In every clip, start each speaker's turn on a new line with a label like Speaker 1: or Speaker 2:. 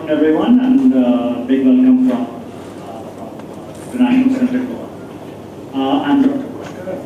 Speaker 1: afternoon, everyone, and big welcome from International Center Goa. I'm Dr. Pushkar.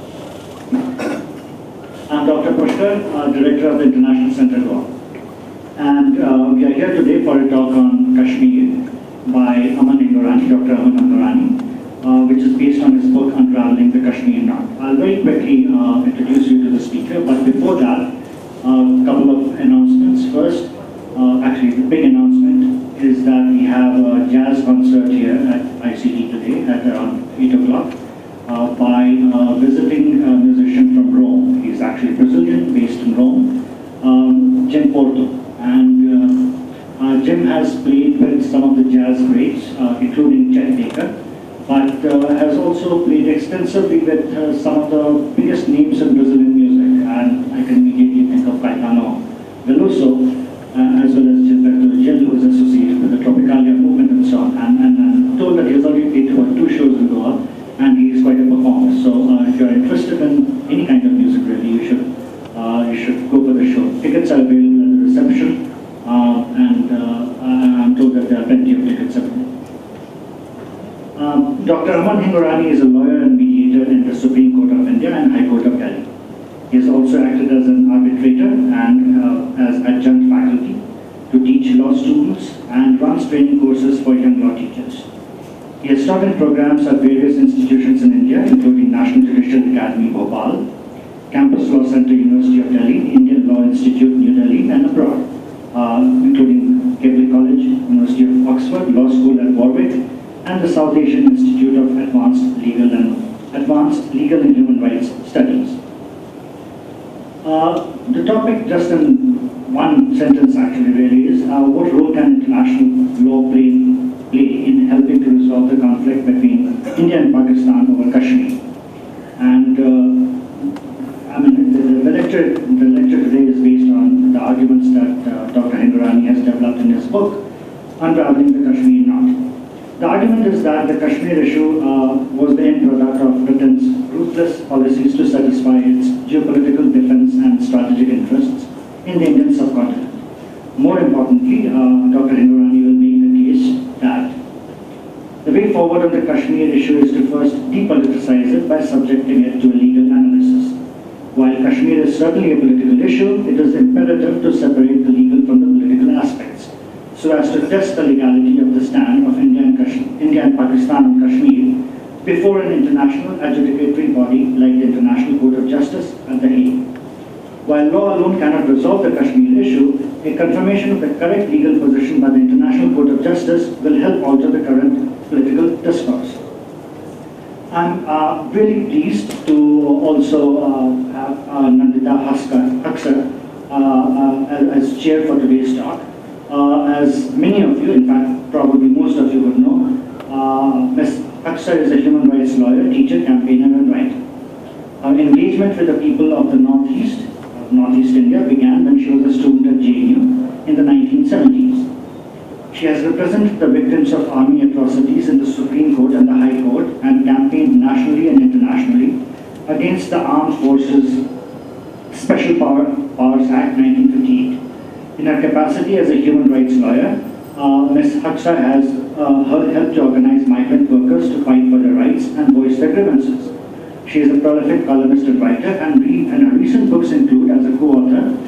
Speaker 1: I'm Dr. Pushkar, Director of the International Center Goa. And we are here today for a talk on Kashmir by Aman Hingorani, Dr. Aman Hingorani, which is based on his book Unraveling the Kashmir Knot. I'll very quickly introduce you to the speaker, but before that, a couple of announcements. First, actually the big announcement is that we have a jazz concert here at ICT today at around 8 o'clock by a visiting musician from Rome. He's actually Brazilian, based in Rome, Jim Porto. And Jim has played with some of the jazz greats, including Chet Baker, but has also played extensively with some of the biggest names in Brazilian music. And I can immediately think of Caetano Veloso, as well as Gilberto Gil, who is associated with the Tropicalia movement and so on. And I'm told that he has already played about 2 shows in Goa, and he is quite a performer. So if you're interested in any kind of music, really, you should go for the show. Tickets are available at the reception, and I'm told that there are plenty of tickets available. Dr. Aman Hingorani is a lawyer and mediator in the Supreme Court of India and High Court of Delhi. He has also acted as an arbitrator and as adjunct faculty to teach law students and runs training courses for young law teachers. He has taught in programs at various institutions in India, including National Judicial Academy, Bhopal, Campus Law Center, University of Delhi, Indian Law Institute, New Delhi, and abroad, including Keble College, University of Oxford, Law School at Warwick, and the South Asian Institute of Advanced Legal and Human Rights Studies. The topic, just in one sentence actually really, is what role can international law play in helping to resolve the conflict between India and Pakistan over Kashmir. And I mean, the lecture today is based on the arguments that Dr. Hingorani has developed in his book, Unraveling the Kashmir Knot. The argument is that the Kashmir issue was the end product of Britain's ruthless policies to satisfy its geopolitical, defense, and strategic interests in the Indian subcontinent. More importantly, Dr. Hingorani will make the case that the way forward on the Kashmir issue is to first depoliticize it by subjecting it to a legal analysis. While Kashmir is certainly a political issue, it is imperative to separate the legal from the political aspects, so as to test the legality of the stand of India and Pakistan on Kashmir before an international adjudicatory body like the International Court of Justice at The Hague. While law alone cannot resolve the Kashmir issue, a confirmation of the correct legal position by the International Court of Justice will help alter the current political discourse. I'm really pleased to also have Nandita Haksar as chair for today's talk. As many of you, in fact, probably most of you would know, Ms. Haksar is a human rights lawyer, teacher, campaigner, and writer. Her engagement with the people of the Northeast India began when she was a student at JNU in the 1970s. She has represented the victims of army atrocities in the Supreme Court and the High Court and campaigned nationally and internationally against the Armed Forces Special Powers Act 1958. In her capacity as a human rights lawyer, Ms. Haksar has helped to organize migrant workers to fight for their rights and voice their grievances. She is a prolific columnist and writer, and her recent books include, as a co-author,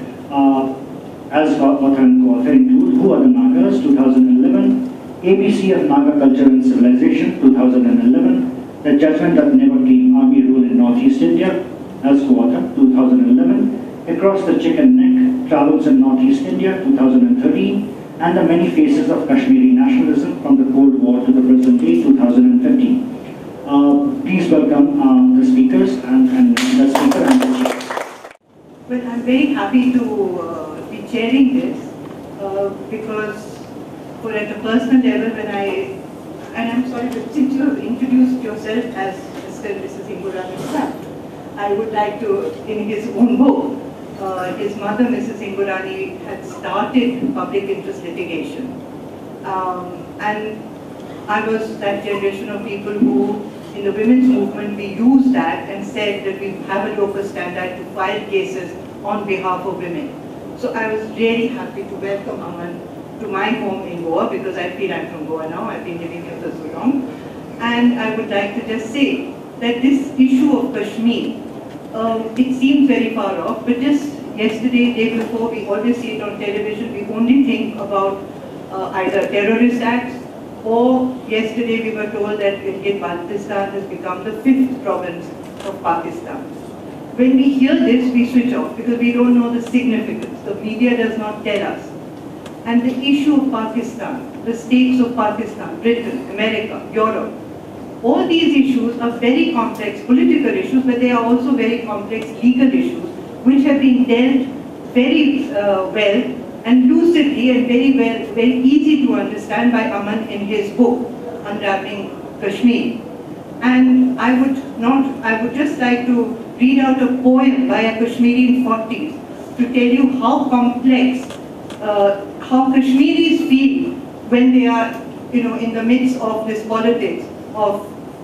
Speaker 1: include Who Are the Nagas, 2011, ABC of Naga Culture and Civilization, 2011, The Judgment That Never Came, Army Rule in Northeast India, as co-author, 2011, Across the Chicken Neck, Travels in Northeast India, 2013, and The Many Faces of Kashmiri Nationalism from the Cold War to the Present Day, 2015. Please welcome the speakers and the speaker and the chair.
Speaker 2: Well, I'm very happy to be chairing this because at a personal level, and I'm sorry, but since you have introduced yourself as Mr. and Mrs. Hingorani, I would like to, in his own book, his mother, Mrs. Hingorani, had started public interest litigation. And I was that generation of people who, in the women's movement, we used that and said that we have a local standard to file cases on behalf of women. So I was really happy to welcome Aman to my home in Goa, because I feel I'm from Goa now, I've been living here for so long. And I would like to just say that this issue of Kashmir, it seems very far off, but just yesterday, day before, we always see it on television, we only think about either terrorist acts, or yesterday we were told that Gilgit-Baltistan has become the 5th province of Pakistan. When we hear this, we switch off because we don't know the significance. The media does not tell us. And the issue of Pakistan, the states of Pakistan, Britain, America, Europe, all these issues are very complex political issues, but they are also very complex legal issues, which have been dealt very well and lucidly and very easy to understand by Aman in his book, Unwrapping Kashmir. And I would just like to read out a poem by a Kashmiri in 40s to tell you how complex, how Kashmiris feel when they are, in the midst of this politics of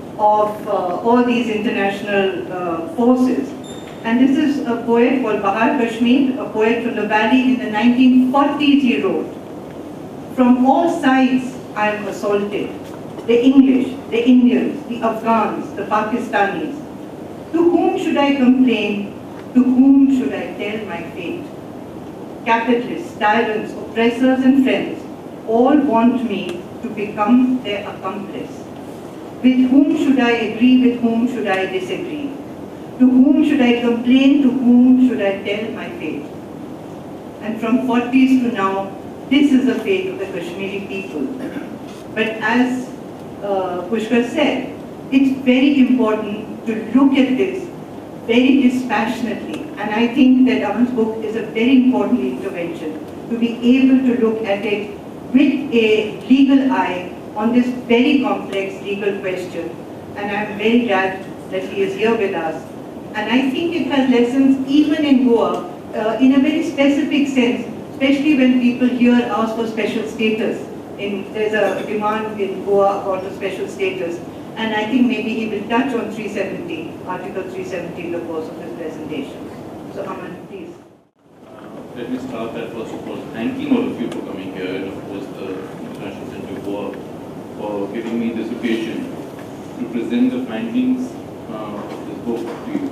Speaker 2: all these international forces. And this is a poet called Bahar Kashmir, a poet from the valley. In the 1940s he wrote, "From all sides I am assaulted. The English, the Indians, the Afghans, the Pakistanis. To whom should I complain? To whom should I tell my fate? Capitalists, tyrants, oppressors and friends all want me to become their accomplice. With whom should I agree? With whom should I disagree? To whom should I complain? To whom should I tell my fate?" And from 40s to now, this is the fate of the Kashmiri people. But as Pushkar said, it's very important to look at this very dispassionately. And I think that Aman's book is a very important intervention to be able to look at it with a legal eye on this very complex legal question. And I'm very glad that he is here with us. And I think it has lessons even in Goa in a very specific sense, especially when people here ask for special status. There's a demand in Goa about a special status. And I think maybe he will touch on 370, Article 370 in the course of his presentation. So Aman, please.
Speaker 3: Let me start by first of all thanking all of you for coming here, and of course the International Center of Goa for giving me this occasion to present the findings of this book to you.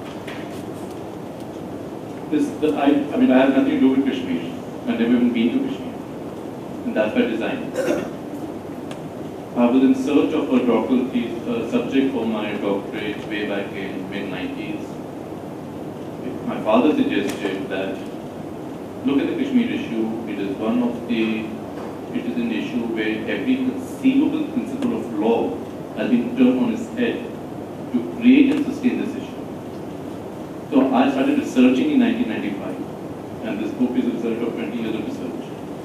Speaker 3: I mean, I have nothing to do with Kashmir. I've never even been to Kashmir. And that's by design. I was in search of a doctoral subject for my doctorate way back in mid-90s. My father suggested that look at the Kashmir issue. It is an issue where every conceivable principle of law has been turned on its head to create and sustain this issue. So I started researching in 1995, and this book is a result of 20 years of research.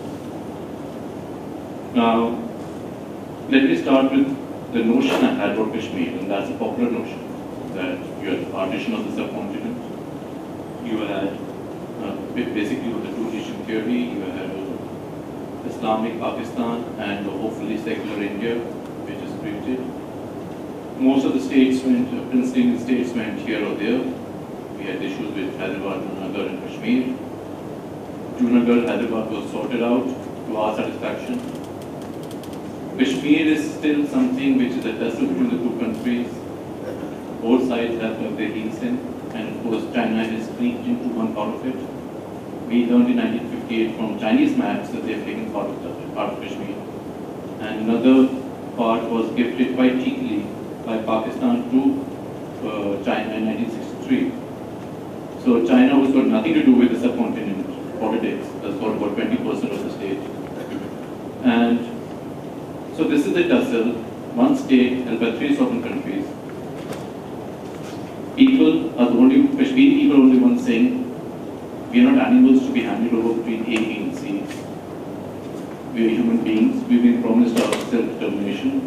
Speaker 3: Now, let me start with the notion I had about Kashmir, and that's a popular notion, that you are the partition of the subcontinent. You had basically with the two-nation theory, you had Islamic Pakistan and hopefully secular India, which is created. Most of the states went, Princeton states went here or there. We had issues with Hyderabad, Junagadh and Kashmir. Junagadh, Hyderabad was sorted out to our satisfaction. Kashmir is still something which is a tussle between the two countries. Both sides have dug their heels in, and of course China has creeped into one part of it. We learned in 1958 from Chinese maps that they have taken part of Kashmir. And another part was gifted quite cheekily by Pakistan to China in 1963. So China, who's got nothing to do with the subcontinent politics, has got about 20% of the state. And so this is a tussle, one state held by three sovereign countries. People are the only, Kashmiri people are only ones saying, we are not animals to be handed over between A, B and C. We are human beings, we've been promised our self-determination.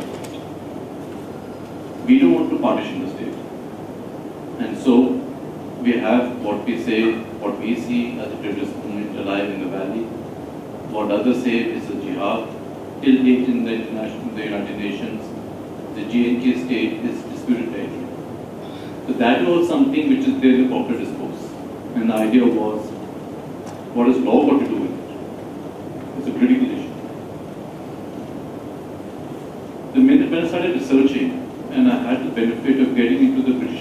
Speaker 3: We don't want to partition the state. And so, we have what we say, what we see as a terrorist movement alive in the valley. What others say is a jihad. Till date in the United Nations, the J&K state is disputed territory. So that was something which is there in the popular discourse. And the idea was, what does law got to do with it? It's a critical issue.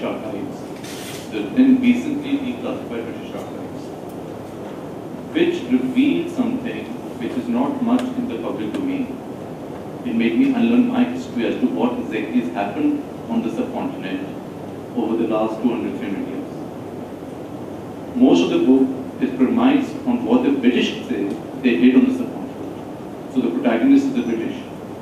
Speaker 3: Archives, the then recently declassified British Archives, which revealed something which is not much in the public domain. It made me unlearn my history as to what exactly has happened on the subcontinent over the last 200, 300 years. Most of the book is premised on what the British say they did on the subcontinent. So the protagonist is the British.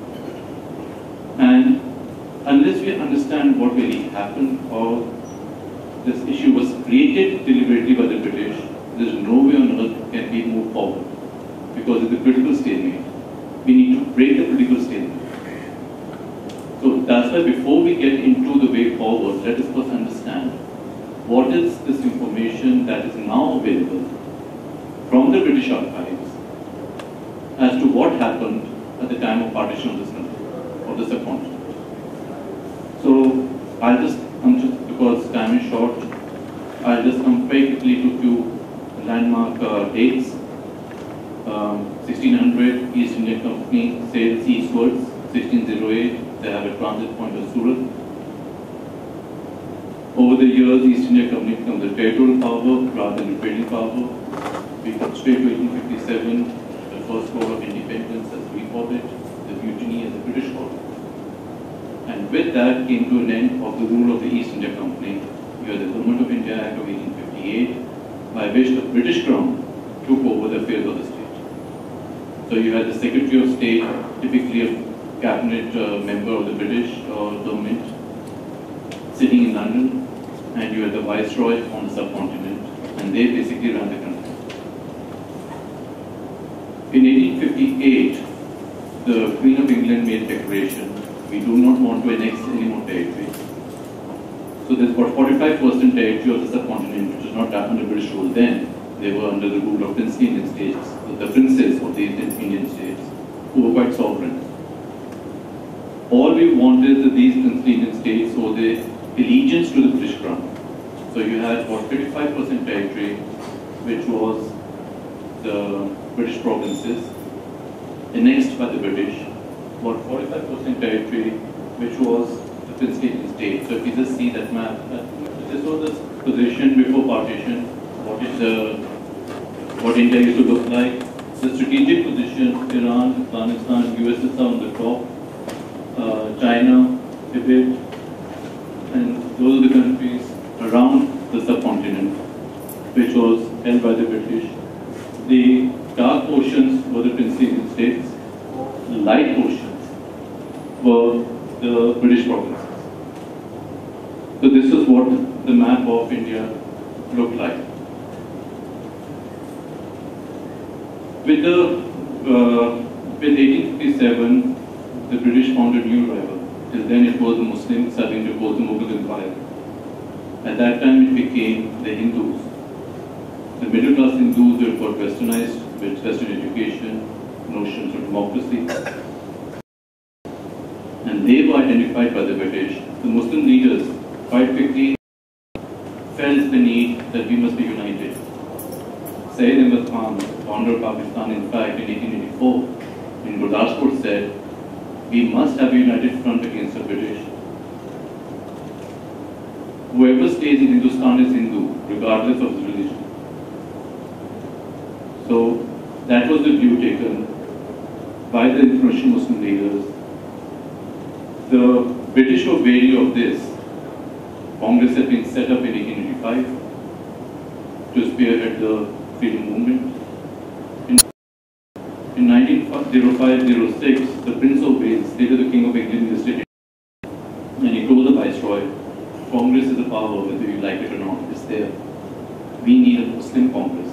Speaker 3: And unless we understand what really happened or this issue was created deliberately by the British, there is no way on earth can we move forward because it's a critical stalemate. We need to break the critical stalemate. So that's why before we get into the way forward, let us first understand what is this information that is now available from the British Archives as to what happened at the time of partition of this country, of the subcontinent. So because time is short, I'll just come very quickly to a few landmark dates. 1600, East India Company sails eastwards. 1608, they have a transit point of Surat. Over the years, East India Company becomes a territorial power rather than a trading power. We come straight to 1857, the first war of independence, as we call it, the mutiny as the British call it. And with that came to an end of the rule of the East India Company. You had the Government of India Act of 1858, by which the British Crown took over the affairs of the state. So you had the Secretary of State, typically a cabinet member of the British government, sitting in London, and you had the Viceroy on the subcontinent, and they basically ran the country. In 1858, the Queen of England made a declaration, we do not want to annex any more territory. So there's about 45% territory of the subcontinent which was not under British rule then. They were under the rule of princely Indian states, the princes of the Indian states, who were quite sovereign. All we wanted is that these princely Indian states owe their allegiance to the British Crown. So you had about 35% territory, which was the British provinces, annexed by the British, about 45% territory, which was the princely Indian states. So if you just see that map, this was the position before partition, what India used to look like. The strategic position, Iran, Afghanistan, USSR on the top, China, Tibet, and those are the countries around the subcontinent, which was held by the British. The dark portions were the princely Indian states, the light portions were the British provinces. So this is what the map of India looked like. With 1857, the British found a new rival. Till then it was the Muslims having deposed the Mughal Empire. At that time it became the Hindus. The middle class Hindus were got westernized with Western education, notions of democracy. And they were identified by the British. The Muslim leaders quite quickly felt the need that we must be united. Syed Ahmad Khan, founder of Pakistan, in fact, in 1884, in Gurdaspur said, we must have a united front against the British. Whoever stays in Hindustan is Hindu, regardless of his religion. So, that was the view taken by the influential Muslim leaders. The British were wary of this. Congress had been set up in 1885 to spearhead the freedom movement. In 1905-06, the Prince of Wales, later the King of England, visited India, and he told the Viceroy, Congress is a power, whether you like it or not, it's there. We need a Muslim Congress.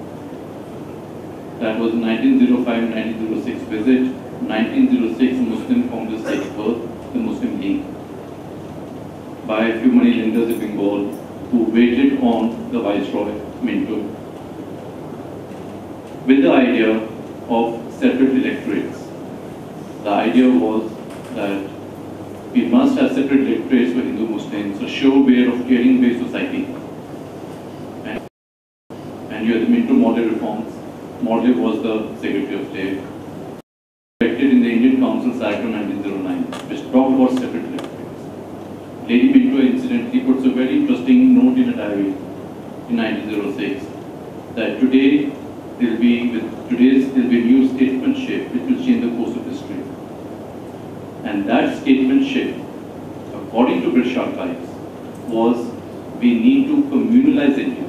Speaker 3: That was 1905-1906 visit. 1906, the Muslim Congress takes birth, the Muslim League, by a few moneylenders in Bengal who waited on the Viceroy, Minto, with the idea of separate electorates. The idea was that we must have separate electorates for Hindu Muslims, a sure way of caring-based society. And you had the Minto Morley reforms. Morley was the Secretary of State, elected in the Indian Council Act of 1909, which talked about separate electorates. Lady Minto incidentally puts a very my diary in 1906 that today there will be a new statesmanship which will change the course of history. And that statesmanship, according to British Archives, was we need to communalize India.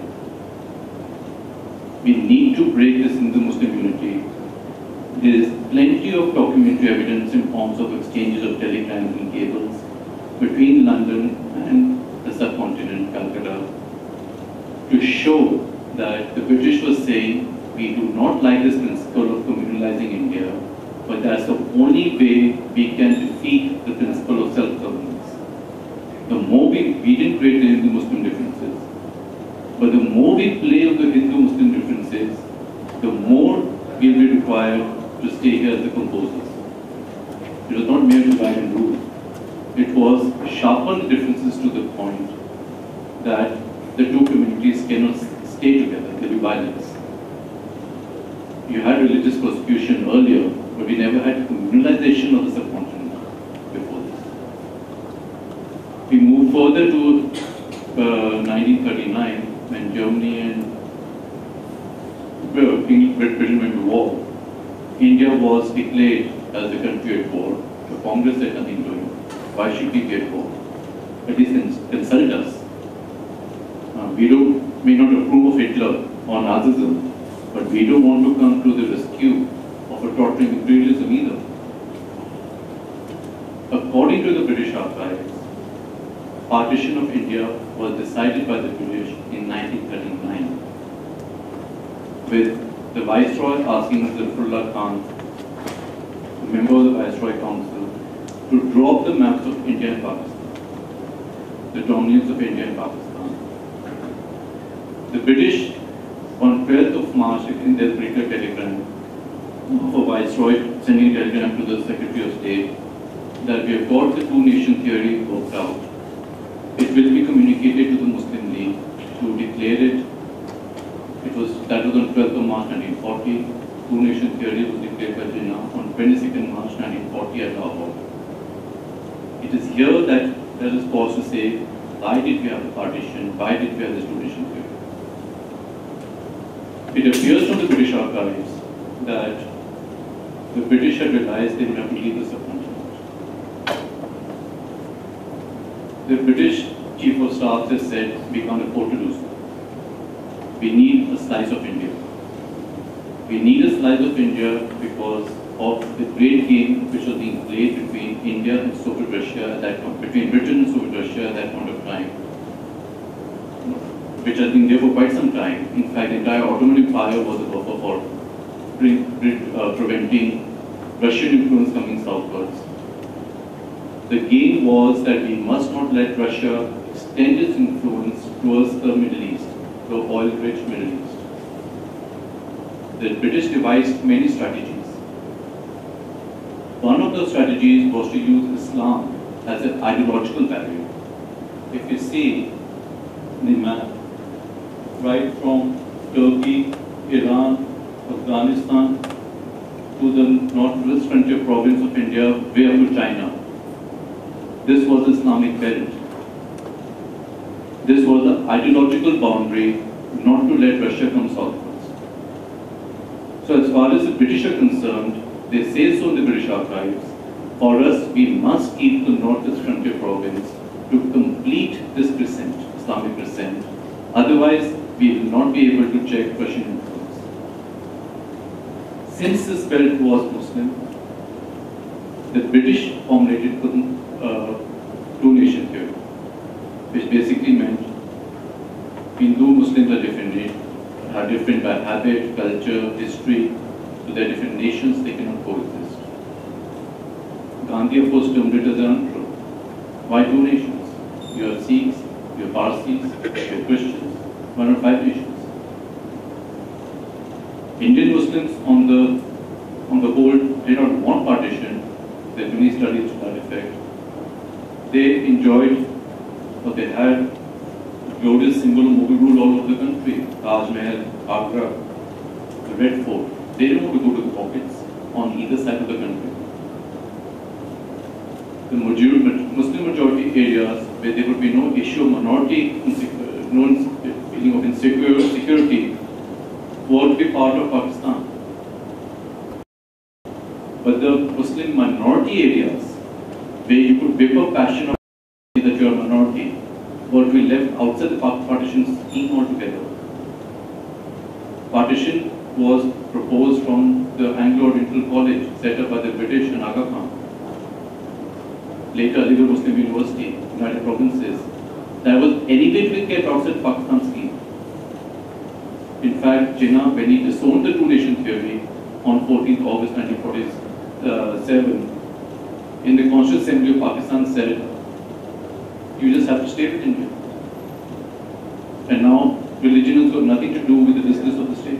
Speaker 3: We need to break this Hindu-Muslim unity. There is plenty of documentary evidence in forms of exchanges of telegrams and cables between London and the subcontinent, Calcutta, to show that the British was saying, we do not like this principle of communalizing India, but that's the only way we can defeat the principle of self-governance. The more we didn't create the Hindu-Muslim differences, but the more we play on the Hindu-Muslim differences, the more we'll be required to stay here as the composers. It was not mere divide and rule. It was sharpen the differences to the point that the two communities cannot stay together. There will be violence. You had religious persecution earlier, but we never had communalization of the subcontinent before this. We move further to 1939, when Germany and Britain went to war. India was declared as a country at war. The Congress said nothing to it. Why should we be at war? At least consult us. We may not approve of Hitler or Nazism, but we don't want to come to the rescue of a tottering imperialism either. According to the British Archives, partition of India was decided by the British in 1939, with the Viceroy asking Zulfullah Khan, a member of the Viceroy Council, to drop the maps of India and Pakistan, the dominance of India and Pakistan. The British, on 12th of March, in their British telegram, of a Viceroy sending a telegram to the Secretary of State, that we have got the two-nation theory worked out. It will be communicated to the Muslim League to declare it. That was on 12th of March 1940. Two-nation theory was declared by Jinnah on 22nd March 1940 at Lahore. It is here that there is cause to say, why did we have a partition? Why did we have this two-nation theory? It appears from the British Archives that the British had realized they would have to leave the subcontinent. The British Chief of Staff has said, we can't afford to do so. We need a slice of India. We need a slice of India because of the great game which was being played between India and Soviet Russia at that point, between Britain and Soviet Russia at that point of time, which has been there for quite some time. In fact, the entire Ottoman Empire was a buffer for preventing Russian influence coming southwards. The game was that we must not let Russia extend its influence towards the Middle East, the oil-rich Middle East. The British devised many strategies. One of the strategies was to use Islam as an ideological barrier. If you see the map, right from Turkey, Iran, Afghanistan, to the northwest frontier province of India, way up to China, this was the Islamic belt. This was the ideological boundary not to let Russia come southwards. So as far as the British are concerned, they say so in the British Archives, for us we must keep the northwest frontier province to complete this crescent, Islamic crescent. Otherwise, we will not be able to check Russian influence. Since this belt was Muslim, the British formulated two-nation theory, which basically meant Hindu Muslims are different, have different by habit, culture, history, so they're different nations, they cannot coexist. Gandhi, of course, termed it as an untrue. Why two nations? You have Sikhs, you have Parsis, you have Christians, why not five nations? Indian Muslims, on the whole, did not want partition. There are many studies to that effect. They enjoyed, or they had, glorious symbol of Mughal rule all over the country. Taj Mahal, Agra, the Red Fort. They didn't want to go to the pockets on either side of the country. The Muslim majority areas where there would be no issue of minority feeling of insecurity were to be part of Pakistan. But the Muslim minority areas, where you could whip up passion of that you are a minority, were to be left outside the partition scheme altogether. Partition was proposed from the Anglo-Oriental College set up by the British and Aga Khan. Later, Aligarh Muslim University, United Provinces, that was anyway to be kept outside Pakistan scheme. In fact, Jinnah, when he disowned the two-nation theory on 14th August 1947, in the Constitutional Assembly of Pakistan said, you just have to stay with India. And now, religion has got nothing to do with the business of the state.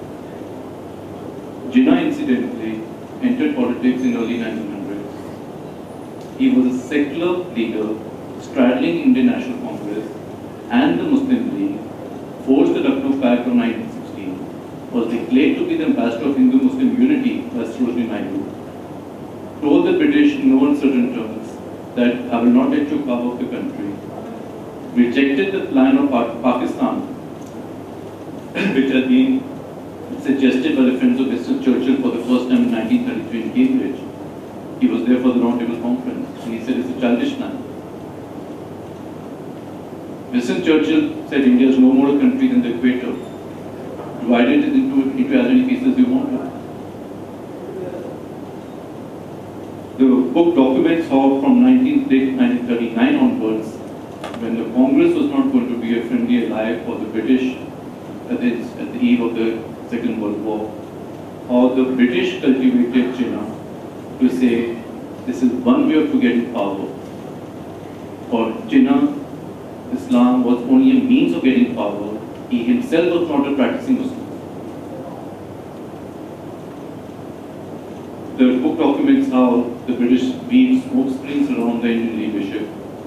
Speaker 3: Jinnah incidentally entered politics in early 1900s. He was a secular leader straddling Indian National Congress and the Muslim League, forged the Lucknow Pact of 1916, was declared to be the ambassador of Hindu-Muslim unity by Sarojini Naidu, told the British in no uncertain terms that I will not let you carve up the country, rejected the plan of Pakistan, which had been suggested by the friends of Winston Churchill for the first time in 1933 in Cambridge. He was there for the Round Table Conference, and he said it's a childish plan. Winston Churchill said India is no more a country than the equator. Divided it into as many pieces you want. The book documents how from late 1939 onwards, when the Congress was not going to be a friendly ally for the British at the eve of the Second World War, how the British cultivated Jinnah to say this is one way of getting power. For Jinnah, Islam was only a means of getting power. He himself was not a practicing Muslim. The book documents how the British weaved smoke screens around the Indian leadership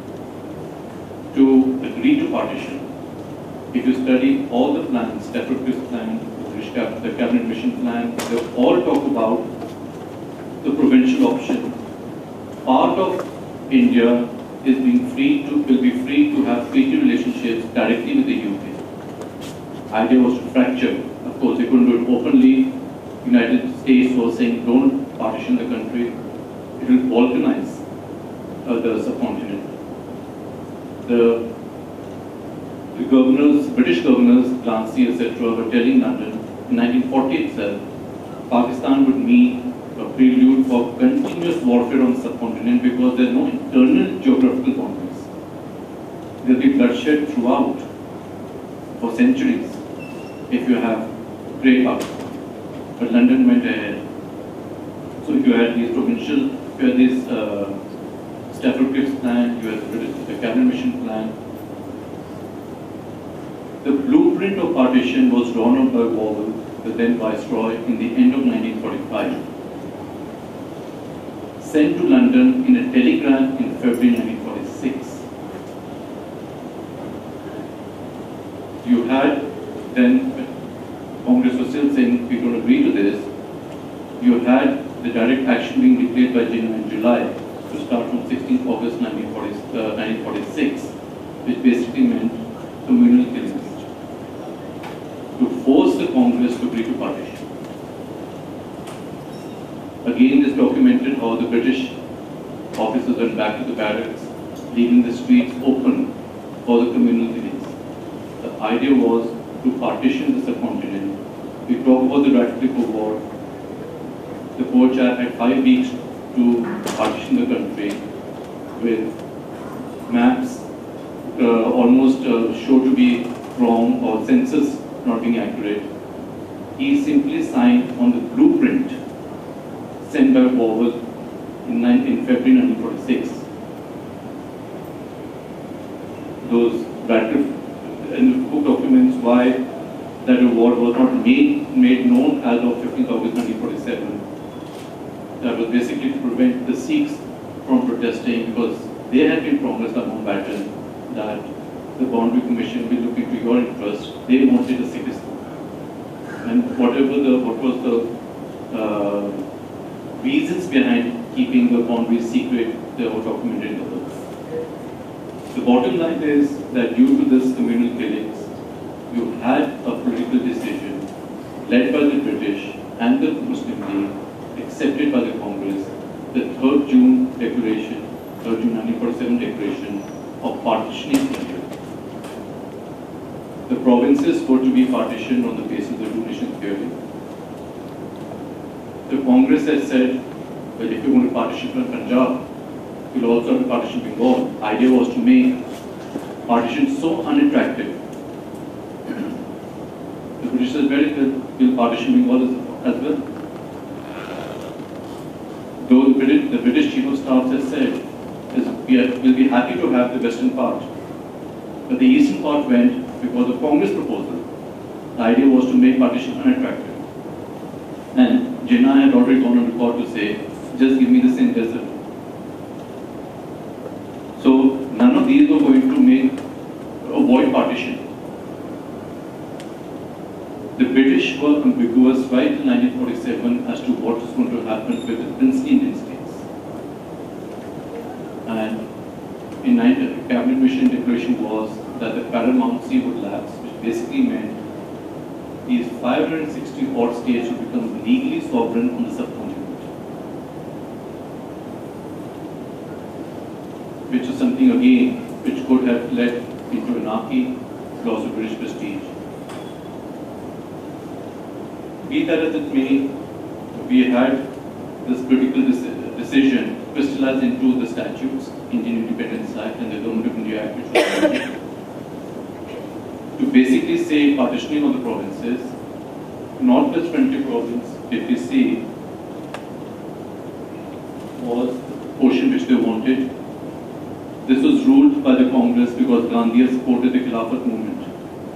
Speaker 3: to agree to partition. If you study all the plans, Stafford Cripps plan, the Cabinet Mission plan, they all talk about the provincial option. Part of India is will be free to have treaty relationships directly with the UK. Idea was to fracture. Of course, they couldn't do it openly. United States was saying, don't partition the country. It will balkanize the subcontinent. The governors, British governors, Glancy, etc., were telling London in 1940 itself, Pakistan would mean a prelude for continuous warfare on the subcontinent because there are no internal geographical boundaries. There will be bloodshed throughout for centuries if you have great Pakistan. But London went ahead. So you had these provincial, you had this Stafford Cripps plan, you had the Cabinet Mission plan. The blueprint of partition was drawn up by Wavell, the then Viceroy, in the end of 1945. Sent to London in a telegram in February 1946. You had then, Congress was still saying we don't agree to this. You had the direct action being declared by Jinnah in July to start from 16th August 1946, which basically meant communal killings, to force the Congress to agree to partition. Again, this documented how the British officers went back to the barracks, leaving the streets open for the communal killings. The idea was to partition the subcontinent. We talk about the Ratifico War. The poor chap had 5 weeks to partition the country with maps almost shown to be wrong or census not being accurate. He simply signed on the blueprint sent by Wavell in February 1946. Those in the book documents why that award was not made known as of 15th August 1947. That was basically to prevent the Sikhs from protesting because they had been promised a Mountbatten that the Boundary Commission will look into your interest. They wanted a Sikhistan. And what was the reasons behind keeping the boundaries secret, they were documented in the book. The bottom line is that due to this communal killing, led by the British and the Muslim League, accepted by the Congress, the 3rd June Declaration, 3rd June 1947 Declaration of partitioning India. The provinces were to be partitioned on the basis of the two-nation theory. The Congress has said, well, if you're going to partition Punjab, you'll also have to partition Bengal. The idea was to make partition so unattractive. The British said, very well, we'll partition Bengal as well. Though the British Chief of Staff has said, we'll be happy to have the western part. But the eastern part went because of Congress proposal. The idea was to make partition unattractive. And Jinnah had already gone on record to say, just give me the Sindh desert. So none of these were going to avoid partition. The British were ambiguous right in 1947 as to what was going to happen with the princely Indian states. And in Cabinet Mission Declaration was that the paramountcy would lapse, which basically meant these 560 odd states would become legally sovereign on the subcontinent. Which is something again which could have led into anarchy, loss of British prestige. Be that as it may, we had this critical decision crystallized into the statutes, Indian Independence Act and the Government of India Act, which was adopted, to basically say partitioning of the provinces. Northwest Frontier Province, if we see, was the portion which they wanted. This was ruled by the Congress because Gandhi had supported the Khilafat movement.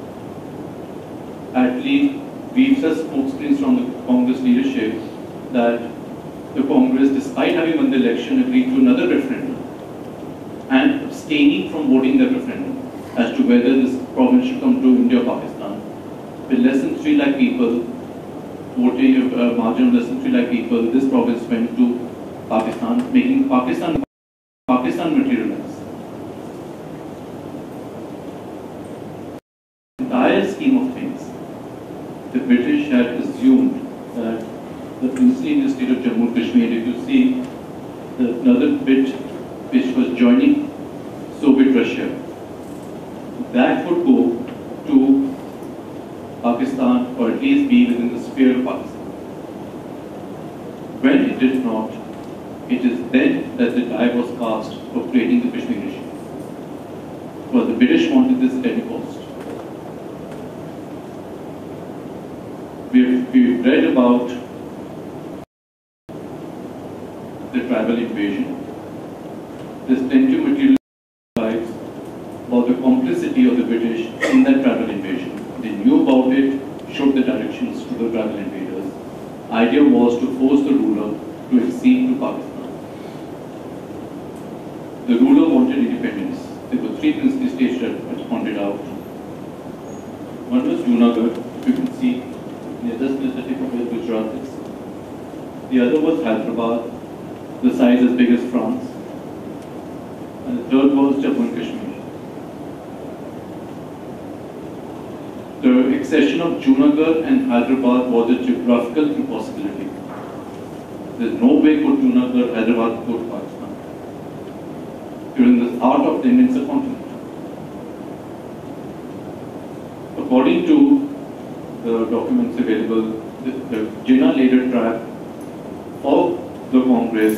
Speaker 3: At least, we've just spokespersons from the Congress leadership that the Congress, despite having won the election, agreed to another referendum and abstaining from voting that referendum as to whether this province should come to India or Pakistan. With less than 3 lakh people voting, margin of less than 3 lakh people, this province went to Pakistan, making Pakistan materialize. The entire scheme of things, the British had assumed that the princely Indian state of Jammu and Kashmir, if you see another bit which was joining Soviet Russia, that would go to Pakistan or at least be within the sphere of Pakistan. When it did not, it is then that the die was cast for creating the Kashmir issue. Because the British wanted this at any cost. We've read about the tribal invasion. There's plenty of material about the complicity of the British in that tribal invasion. They knew about it, showed the directions to the tribal invaders. Idea was to force the ruler to accede to Pakistan. The ruler wanted independence. There were 3 princely states that pointed out. One was Junagadh, if you can see, just the tip of where Gujarat is. The other was Hyderabad, the size as big as France. And the third was Jammu and Kashmir. The accession of Junagadh and Hyderabad was a geographical impossibility. There is no way could Junagadh, Hyderabad go to Pakistan. You're in the heart of the Indian subcontinent. According to the documents available, the Jinnah laid a trap for the Congress.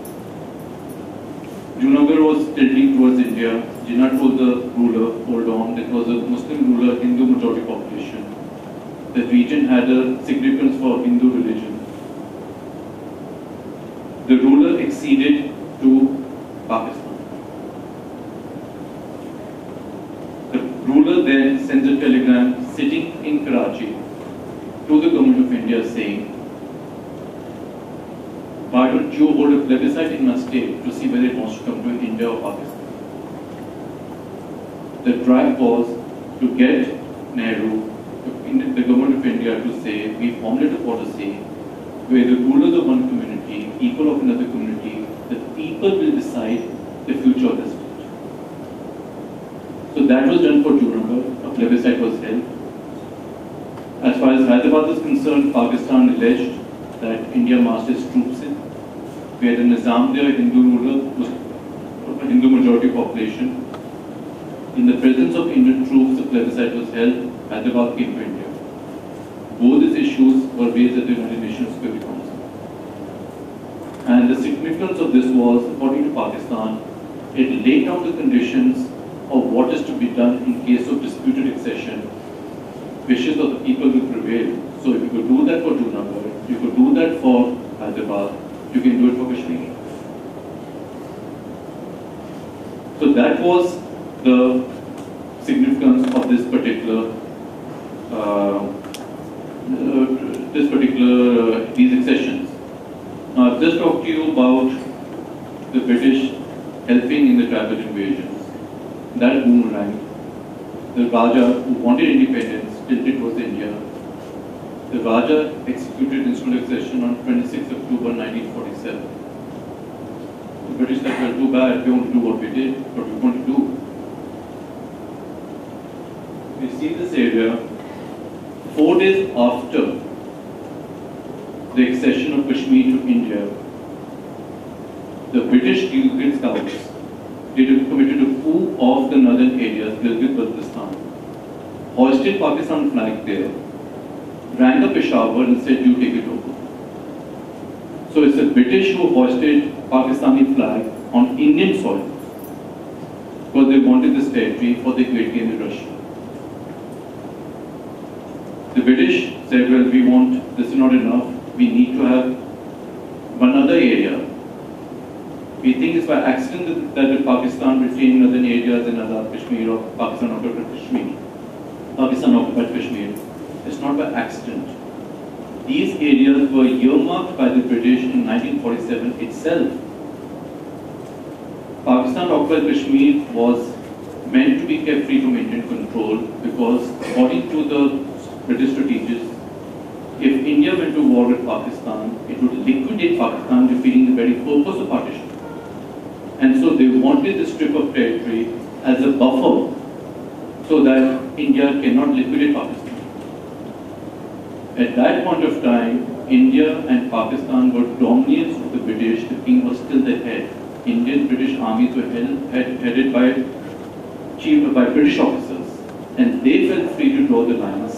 Speaker 3: Junagadh was tilting towards India. Jinnah told the ruler, hold on, it was a Muslim ruler, Hindu majority population. The region had a significance for Hindu religion. The ruler acceded to Pakistan. The ruler then sends a telegram sitting in Karachi to the government of India saying, why don't you hold a plebiscite in my state to see whether it wants to come to India or Pakistan? The drive was to get Nehru, the government of India, to say, we formulated a policy where the rulers of one community, people of another community, the people will decide the future of the state. So that was done for Junagadh. A plebiscite was held. As far as Hyderabad Hyderabad was concerned, Pakistan alleged that India marched its troops in. We had a Nizam there, Hindu majority population. In the presence of Indian troops, the plebiscite was held. Hyderabad came to India. Both these issues were raised at the United Nations Security Council. And the significance of this was, according to Pakistan, it laid down the conditions of what is to be done in case of disputed accession. Wishes of the people will prevail. So if you could do that for Junagadh, you could do that for Hyderabad, you can do it for Kashmir. So that was the significance of these accessions. Now I've just talked to you about the British helping in the tribal invasions. That boomerang. The Raja who wanted independence tilted towards India. The Raja executed instrument accession on 26 October 1947. The British said, well, too bad, we want to do what we did, what we want to do. We see this area 4 days after the accession of Kashmir to India. The British Gilgit Scouts committed a coup of the northern areas, Gilgit-Baltistan, hoisted Pakistan flag there, rang up Peshawar and said, you take it over. So it's the British who hoisted Pakistani flag on Indian soil because they wanted this territory for the great game in Russia. The British said, well, we want, this is not enough, we need to have one other area. We think it's by accident that Pakistan retained northern areas in Azad Kashmir or Pakistan occupied Kashmir. Pakistan occupied Kashmir. It's not by accident. These areas were earmarked by the British in 1947 itself. Pakistan occupied Kashmir was meant to be kept free from Indian control because, according to the British strategists, if India went to war with Pakistan, it would liquidate Pakistan, defeating the very purpose of partition. And so they wanted this strip of territory as a buffer so that India cannot liquidate Pakistan. At that point of time, India and Pakistan were dominance of the British. The king was still the head. Indian British armies were headed by British officers, and they felt free to draw the lines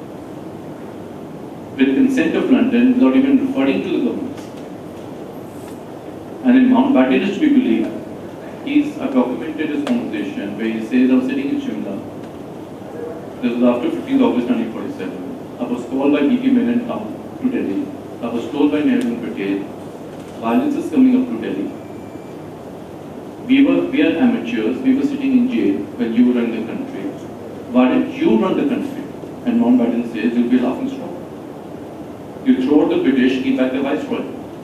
Speaker 3: with consent of London without even referring to the governments. And in Mountbatten is to be believed, I've documented his conversation where he says, I was sitting in Shimla. This was after 15th August 1947. I was called by B.P. Menon to Delhi. I was told by Nehru and Patel, violence is coming up to Delhi. We are amateurs, we were sitting in jail when you run the country. Why didn't you run the country? And Mountbatten says, you'll be laughing stock. You throw out the British, keep back the Viceroy.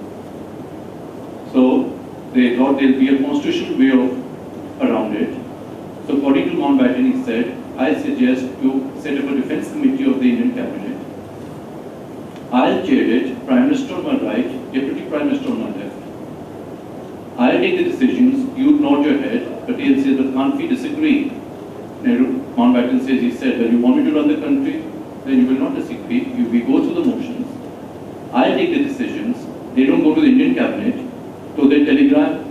Speaker 3: So they thought there'll be a constitutional way around it. So according to Mountbatten, he said, I suggest you set up a defense committee of the Indian cabinet. I'll chair it, Prime Minister on my right, Deputy Prime Minister on my left. I'll take the decisions, you nod your head, Patel says, but can't we disagree? Mountbatten says, he said, well, you want me to run the country? Then you will not disagree. We go through the motions. I'll take the decisions. They don't go to the Indian cabinet. So they telegrams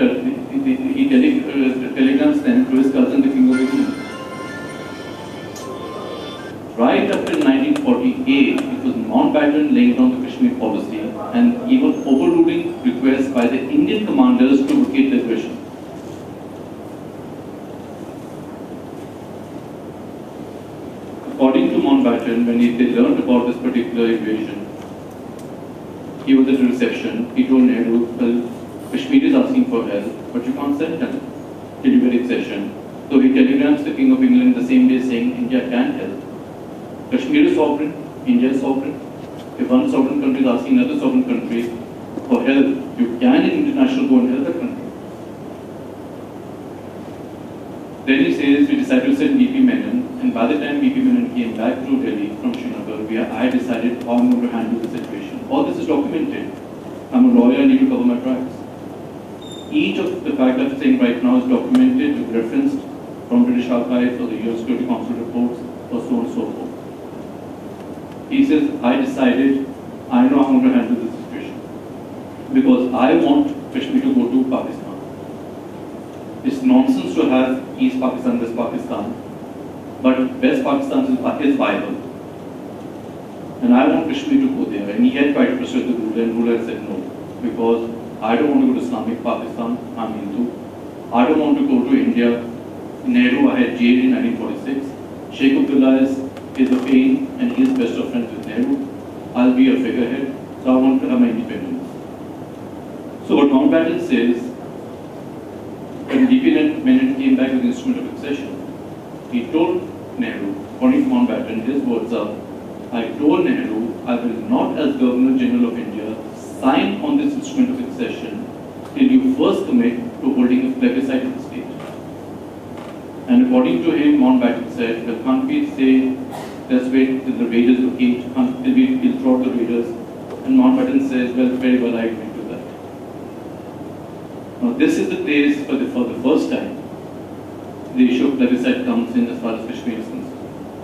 Speaker 3: them to his cousin, the King of England. Right up till 1948, it was Mountbatten laying down the Kashmir policy and even overruling requests by the Indian commanders to vacate the aggression. According to Mountbatten, when they learned about this particular invasion, he was at a reception. He told Nehru, well, Kashmir is asking for help, but you can't send help till you get accession. So he telegrams the King of England the same day saying India can help. Kashmir is sovereign, India is sovereign. If one sovereign country is asking another sovereign country for help, you can in international go and help that country. Then he says, we decided to send B.P. Menon, and by the time B.P. Menon came back to Delhi from Srinagar, I decided how I'm going to handle the situation. All this is documented. I'm a lawyer, I need to cover my tracks. Each of the fact I'm saying right now is documented, referenced from British Archives or the US Security Council reports, or so on and so forth. He says, I decided, I know how I'm going to handle this situation. Because I want Kashmir to go to Pakistan. It's nonsense to have East Pakistan, West Pakistan. But West Pakistan is viable. And I want Kashmir to go there. And he had tried to persuade the ruler, and ruler had said no. Because I don't want to go to Islamic Pakistan, I'm Hindu. I don't want to go to India. Nehru I had jailed in 1946. Sheikh Abdullah is a pain and he is best of friends with Nehru. I'll be a figurehead, so I want to have my independence. So what Mountbatten says, when D.P. Menon came back with the instrument of accession, he told Nehru, according to Mountbatten, his words are, I told Nehru, I will not as Governor General of India sign on this instrument of accession till you first commit to holding a plebiscite in the state. And according to him, Mountbatten said, well, can't we say, let's wait till the raiders locate, till we'll throw out the raiders. And Mountbatten says, well, very well, I agree to that. Now, this is the place for the first time the issue of plebiscite comes in as far as Kashmir is concerned.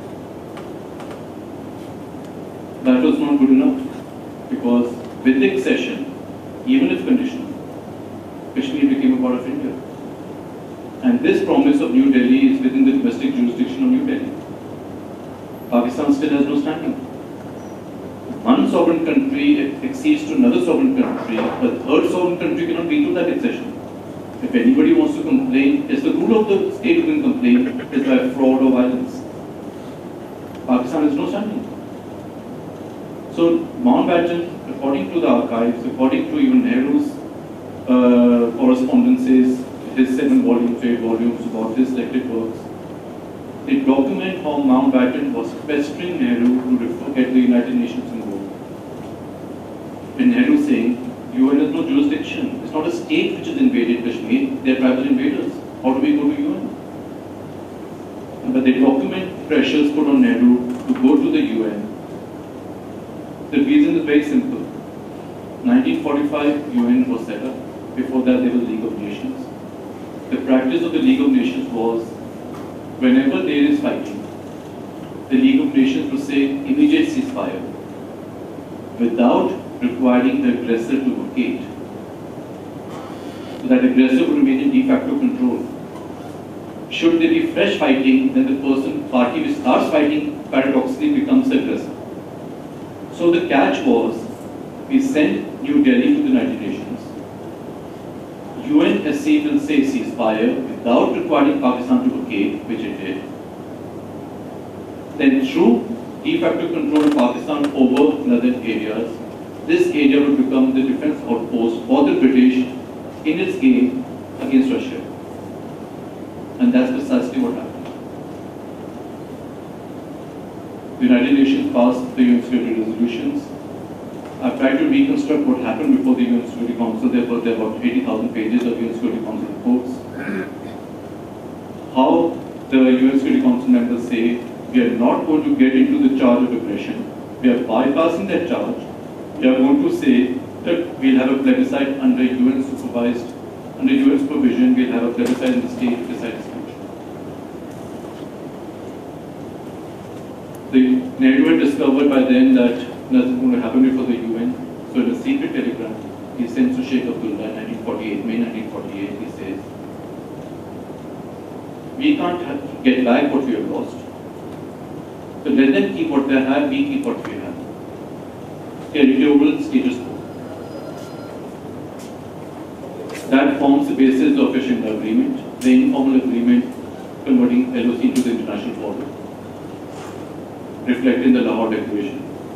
Speaker 3: That was not good enough, because with the accession, even if conditional, Kashmir became a part of India. And this promise of New Delhi is within the domestic jurisdiction of New Delhi. Pakistan still has no standing. One sovereign country accedes to another sovereign country, but a third sovereign country cannot veto that accession. If anybody wants to complain, it's the rule of the state who can complain, is by fraud or violence. Pakistan has no standing. So Mountbatten, according to the archives, according to even Nehru's correspondences, his 7 volumes, 8 volumes about his selected works, they document how Mountbatten was pestering Nehru to get the United Nations involved. And Nehru saying, UN has no jurisdiction. It's not a state which has invaded Kashmir. They are tribal invaders. How do we go to UN? But they document pressures put on Nehru to go to the UN. The reason is very simple. 1945, UN was set up. Before that, there was League of Nations. The practice of the League of Nations was, whenever there is fighting, the League of Nations would say immediate ceasefire without requiring the aggressor to vacate. So that aggressor would remain in de facto control. Should there be fresh fighting, then the party which starts fighting paradoxically becomes the aggressor. So the catch was, we sent New Delhi to the United Nations. UNSC will say ceasefire without requiring Pakistan to vacate, which it did. Then through de facto control of Pakistan over northern areas, this area would become the defense outpost for the British in its game against Russia. And that's precisely what happened. The United Nations passed the UN Security resolutions. I've tried to reconstruct what happened before the UN Security Council. There were about 80,000 pages of UN Security Council reports. How the UN Security Council members say, we are not going to get into the charge of aggression. We are bypassing that charge. We are going to say that we'll have a plebiscite under UN supervised, under UN supervision, we'll have a plebiscite in the state to decide this future. Nehru had discovered by then that nothing going to happen before the UN. So in a secret telegram, he sends to Sheikh Abdullah in 1948, May 1948, he says, we can't get back what we have lost. So let them keep what they have, we keep what we have. Territorial status quo. That forms the basis of the Shimla Agreement, the informal agreement converting LOC into the international border, reflected in the Lahore Declaration.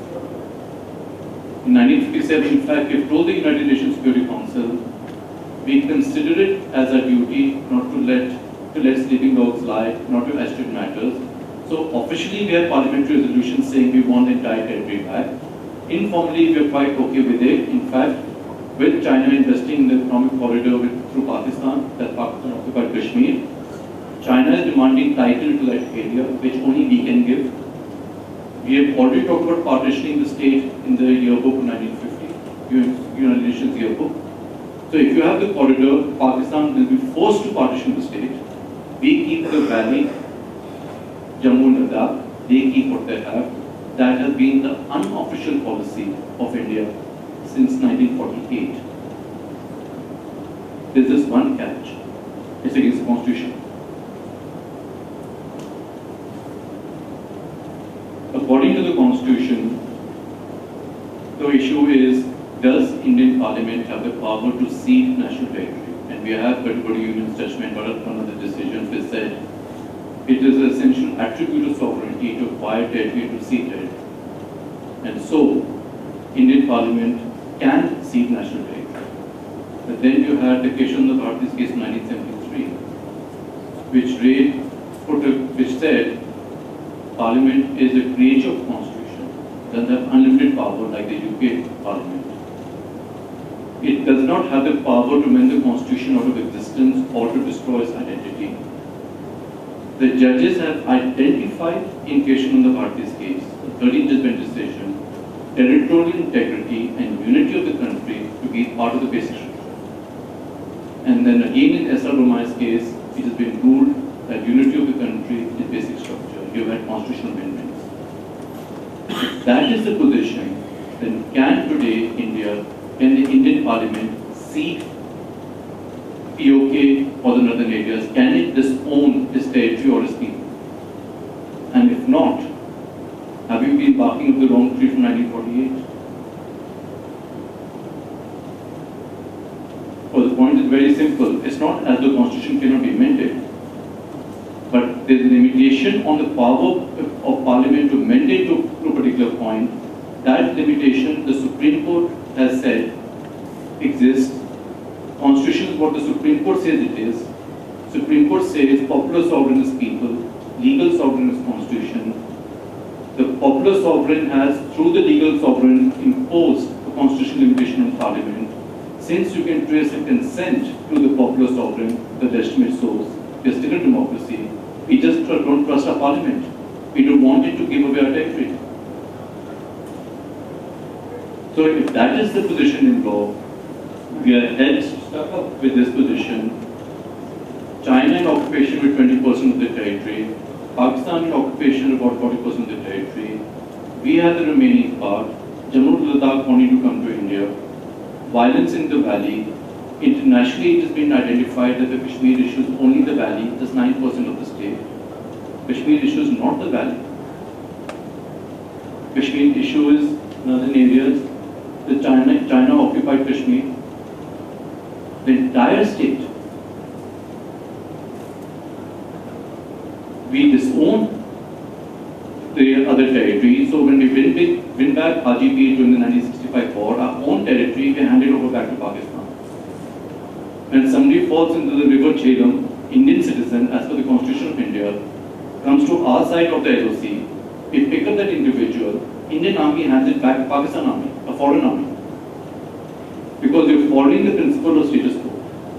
Speaker 3: In 1957, in fact, we have told the United Nations Security Council, we consider it as a duty not to let sleeping dogs lie, not to agitate matters. So officially, we have parliamentary resolutions saying we want the entire territory back. Informally, we are quite okay with it. In fact, with China investing in the economic corridor through Pakistan, that Pakistan occupied Kashmir, China is demanding title to that area, which only we can give. We have already talked about partitioning the state in the yearbook of 1950, United Nations yearbook. So if you have the corridor, Pakistan will be forced to partition the state. We keep the valley, Jammu and Ladakh, they keep what they have. that has been the unofficial policy of India since 1948. There's just one catch. It's against the Constitution. According to the Constitution, the issue is, does Indian Parliament have the power to cede national territory? And we have Kadupudi Union's judgment, one of the decisions which said it is an essential attribute of sovereignty to acquire territory, to cede territory. And so, Indian Parliament can cede national territory. But then you had the Keshavendra Bharati's case in 1973, which said Parliament is a creature of the Constitution, doesn't have unlimited power like the UK Parliament. It does not have the power to amend the Constitution out of existence or to destroy its identity. The judges have identified in Keshavendra Bharati's case, the 13th judgment decision, territorial integrity and unity of the country to be part of the basic structure. And then again in S.R. Bomai's case, it has been ruled that unity of the country is basic structure. You have had constitutional amendments. If that is the position, then can the Indian Parliament cede POK or the northern areas? Can it disown its territory or its people? And if not, have you been barking up the wrong tree from 1948? Well, the point is very simple. It's not as the Constitution cannot be amended, but there's a limitation on the power of Parliament to amend it to a particular point. That limitation, the Supreme Court has said, exists. Constitution is what the Supreme Court says it is. Supreme Court says popular sovereign is people, legal sovereign is Constitution. The popular sovereign has, through the legal sovereign, imposed a constitutional limitation on Parliament. Since you can trace a consent to the popular sovereign, the legitimate source, we are still a democracy. We just don't trust our Parliament. We don't want it to give away our territory. So if that is the position in law, we are held stuck up with this position. China in occupation with 20% of the territory, Pakistan in occupation about 40% of the territory. We have the remaining part, Jammu and Ladakh wanting to come to India, violence in the valley. Internationally, it has been identified that the Kashmir issue is only the valley, just 9% of the state. Kashmir issue is not the valley. Kashmir issue is northern areas. The China occupied Kashmir, the entire state. We disown the other territories. So when we win back RGP during the 1965 war, our own territory, we handed over back to Pakistan. When somebody falls into the river Jhelum, Indian citizen, as per the Constitution of India, comes to our side of the LOC, we pick up that individual, Indian army hands it back to Pakistan army, a foreign army. Because you're following the principle of status quo.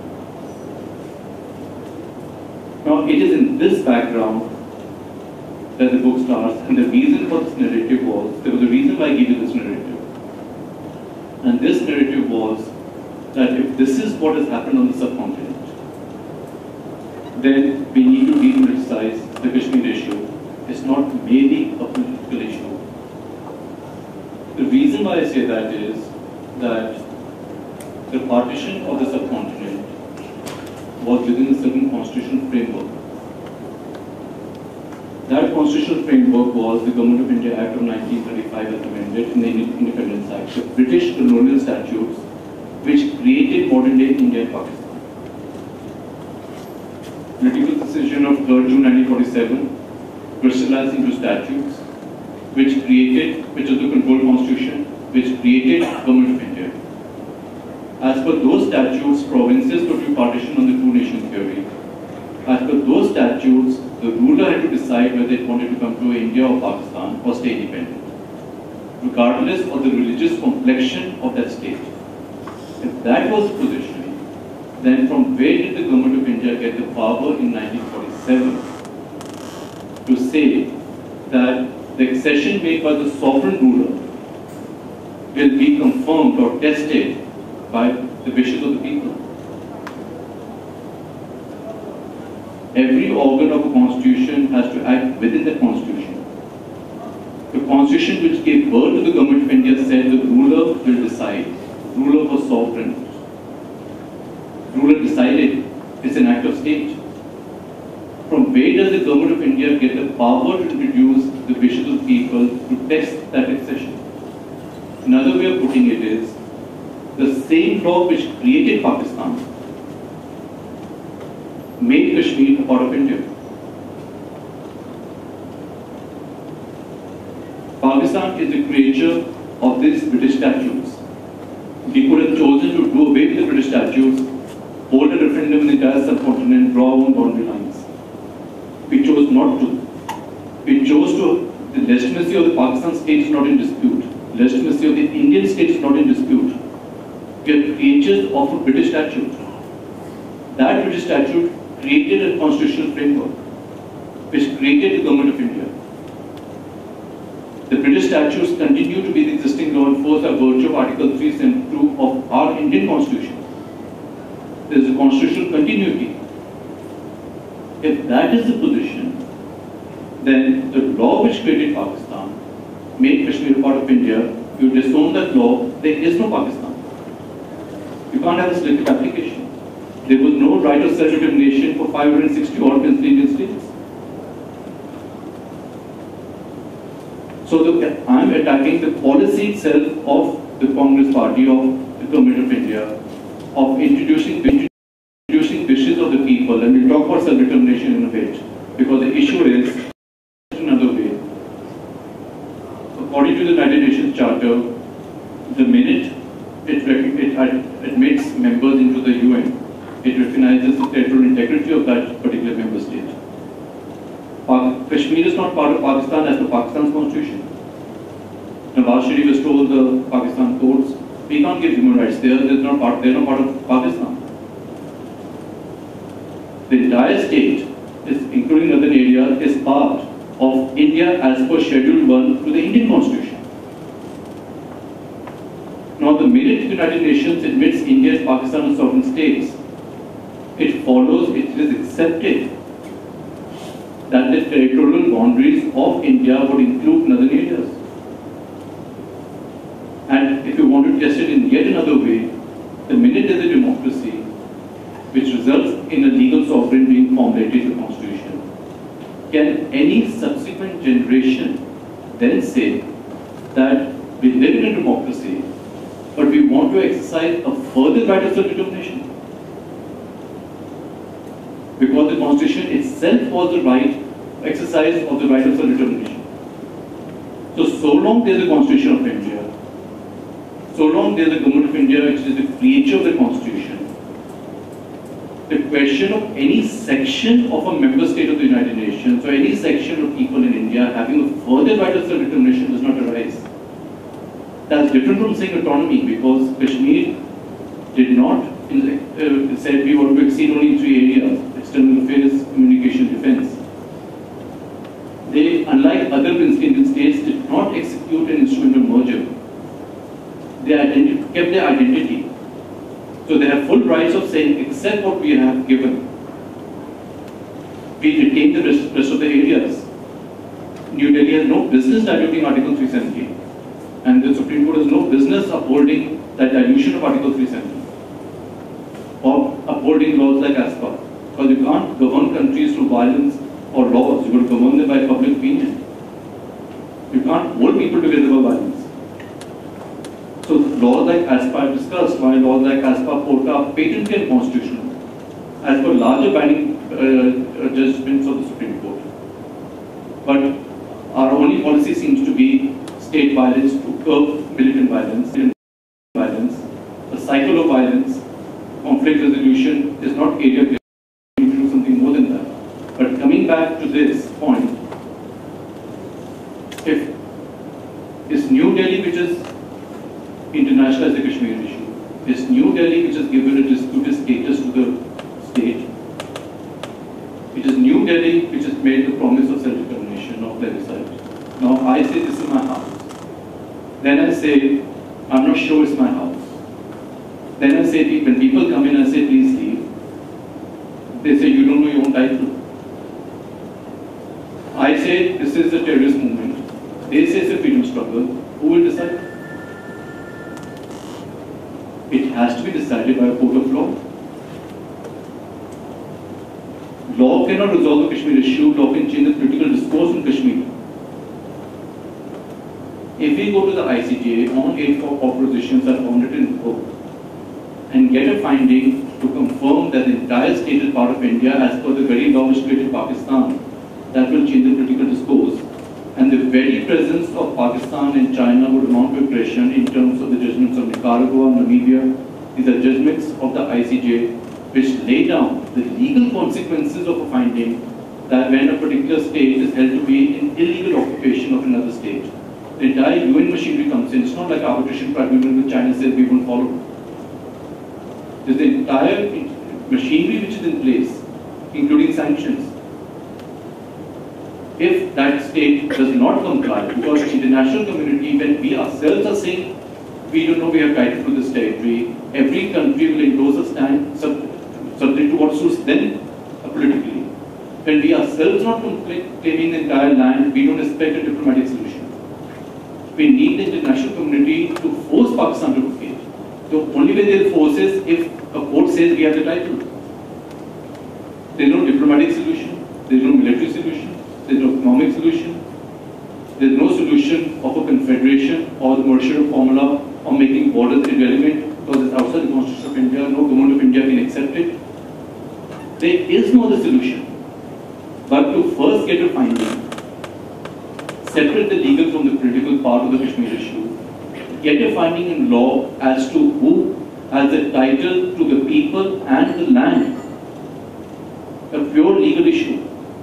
Speaker 3: Now, it is in this background that the book starts, and the reason for this narrative was, there was a reason why I gave you this narrative. And this narrative was that if this is what has happened on the subcontinent, then we need to demilitarize the Kashmir issue. It's not merely a political issue. The reason why I say that is that the partition of the subcontinent was within a certain constitutional framework. That constitutional framework was the Government of India Act of 1935 as amended in the Independence Act, the British colonial statutes which created modern day India and Pakistan. Political decision of 3rd June 1947 crystallized into statutes which was the control constitution, which created Government of India. As per those statutes, provinces could be partitioned on the two-nation theory. As per those statutes, the ruler had to decide whether it wanted to come to India or Pakistan or stay independent, regardless of the religious complexion of that state. If that was the position, then from where did the Government of India get the power in 1947 to say that the accession made by the sovereign ruler will be confirmed or tested by the wishes of the people? Every organ of a constitution has to act within the constitution. The constitution which gave birth to the government of India said the ruler will decide. Ruler was sovereign. Ruler decided. It's an act of state. From where does the government of India get the power to introduce the wishes of people to test that accession? Another way of putting it is, the same law which created Pakistan made Kashmir a part of India. Pakistan is the creature of these British statutes. We could have chosen to do away with the British statutes, hold a referendum in the entire subcontinent, draw our own boundary lines. We chose not to. We chose to, the legitimacy of the Pakistan state is not in dispute. The legitimacy of the Indian state is not in dispute. We are creatures of a British statute. That British statute created a constitutional framework which created the government of India. The British statutes continue to be the existing law in force by virtue of Article 3 and 2 of our Indian Constitution. There is a constitutional continuity. If that is the position, then the law which created Pakistan, made Kashmir a part of India, you disown that law, there is no Pakistan. You can't have a selective application. There was no right of self-determination for 560 odd Indian states. So I am attacking the policy itself of the Congress Party, of the Government of India, of introducing wishes of the people, and we'll talk about self-determination in a bit, because the issue is another way. According to the United Nations Charter, the minute it admits members into the UN, it recognizes the territorial integrity of that particular member state. Kashmir is not part of Pakistan as per Pakistan's constitution. Nawaz Sharif has told the Pakistan courts, we can't give human rights there, they're not part of Pakistan. The entire state, including northern area, is part of India as per Schedule 1 to the Indian Constitution. Now, the minute the United Nations admits India and Pakistan as sovereign states, it follows, it is accepted that the territorial boundaries of India would include northern areas. And if you want to test it in yet another way, the minute there is a democracy which results in a legal sovereign being formulated in the Constitution, can any subsequent generation then say that we live in a democracy, but we want to exercise a further right of self-determination? Because the Constitution itself was the right exercise of the right of self-determination. So long there is a Constitution of India, so long there is a Government of India which is the creature of the Constitution, the question of any section of a member state of the United Nations or any section of people in India having a further right of self-determination does not arise. That's different from saying autonomy, because Kashmir did not said we want to exceed only 3 areas: external affairs, communication, defense. They, unlike other Indian states, did not execute an instrument of merger. They kept their identity. So they have full rights of saying, except what we have given, we retain the rest of the areas. New Delhi has no business diluting Article 370, and the Supreme Court has no business upholding that dilution of Article 370 or upholding laws like ASPA, because you can't govern countries through violence or laws. You got to govern them by public opinion. You can't hold people together by violence. So laws like ASPA I discussed, why laws like ASPA Porta are patently unconstitutional as per larger binding judgments of the Supreme Court. But our only policy seems to be state violence to curb militant violence. A cycle of violence, conflict resolution is not area to do something more than that. But coming back to this point, if it's New Delhi which is internationalized the Kashmir issue, it's New Delhi which has given a disputed status to the state, it is New Delhi which has made the promise of self-determination of plebiscite. Now I say this is my house. Then I say, I'm not sure it's my house. Then I say, when people come in, I say, please leave. They say, you don't know your own title. I say, this is a terrorist movement. They say it's a struggle, who will decide? It has to be decided by a court of law. Law cannot resolve the Kashmir issue, law can change the political discourse in Kashmir. If we go to the ICJ on 8 propositions that are founded in court and get a finding to confirm that the entire state is part of India as per the very law which created Pakistan, that will change the political discourse. And the very presence of Pakistan and China would amount to aggression in terms of the judgments of Nicaragua, Namibia. These are judgments of the ICJ which lay down the legal consequences of a finding that when a particular state is held to be in illegal occupation of another state, the entire UN machinery comes in. It's not like arbitration tribunal which China says we won't follow. There's the entire machinery which is in place, including sanctions. If that state does not comply, because the international community, when we ourselves are saying we don't know we have title to this territory, every country will endorse a stand subject to what suits them politically. When we ourselves not claiming the entire land, we don't expect a diplomatic solution. We need the international community to force Pakistan to vacate. The only way they'll force is if a court says we have the title. There's no diplomatic solution, there's no military solution, there's no economic solution, there's no solution of a confederation or the Mauritian formula of making borders irrelevant because it's outside the Constitution of India, no government of India can accept it. There is no other solution but to first get a finding, separate the legal from the political part of the Kashmir issue, get a finding in law as to who has the title to the people and the land, a pure legal issue.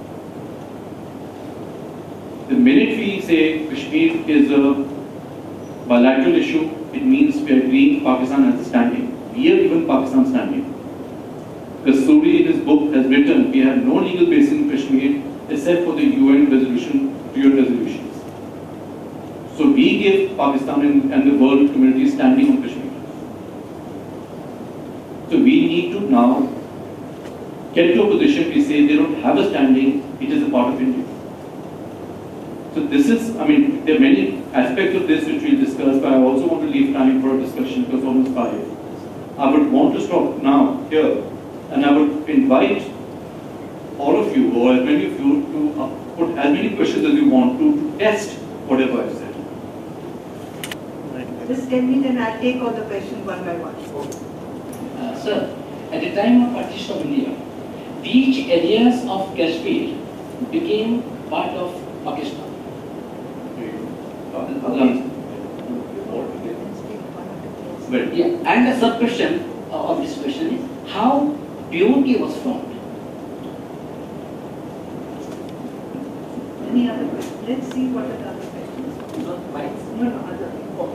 Speaker 3: The minute we say Kashmir is a bilateral issue, it means we are agreeing Pakistan has a standing. We have given Pakistan standing. Kasturi in his book has written we have no legal basis in Kashmir except for the UN resolutions. So we give Pakistan and the world community standing on Kashmir. So we need to now get to a position we say they don't have a standing, it is a part of India. So this is, I mean, there are many aspects of this which we'll discuss, but I also want to leave time for a discussion because almost 5. I would want to stop now here, and I would invite all of you, or as many of you, to put as many questions as you want to test whatever I've said.
Speaker 2: Just tell me, then I'll take all the questions one by one.
Speaker 4: Sir, at the time of partition of India, which areas of Kashmir became part of Pakistan?
Speaker 3: Well,
Speaker 4: Yeah, and the sub question of this question is how POK was formed?
Speaker 2: Any other questions? Let's see what are the other questions. No, other.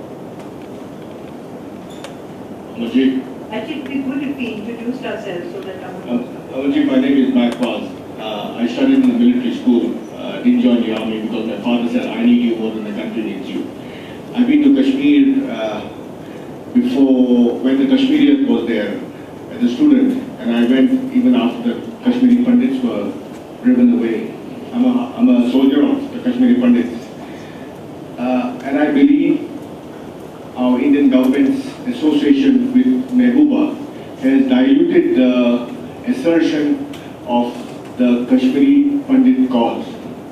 Speaker 5: Ajit,
Speaker 2: I think it'd be good if we introduced ourselves so that
Speaker 5: Ajit, my name is Matt Paz. I studied in the military school. Didn't join the army because my father said, I need you more than the country needs you. I've been to Kashmir before, when the Kashmirian was there as a student, and I went even after the Kashmiri Pandits were driven away. I'm a soldier of the Kashmiri Pandits. And I believe our Indian government's association with Mehbooba has diluted the assertion of the Kashmiri Pandit cause.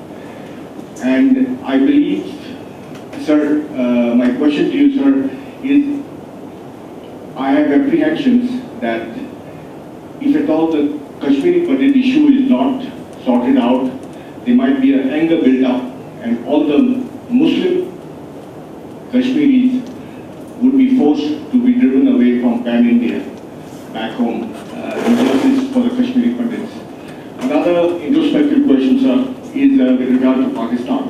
Speaker 5: And I believe, sir, my question to you, sir, is I have apprehensions that if at all the Kashmiri Pandit issue is not sorted out, there might be an anger built up and all the Muslim Kashmiris would be forced to be driven away from Pan-India back home in justice for the Kashmiri Pandits. Another introspective question, sir, is with regard to Pakistan.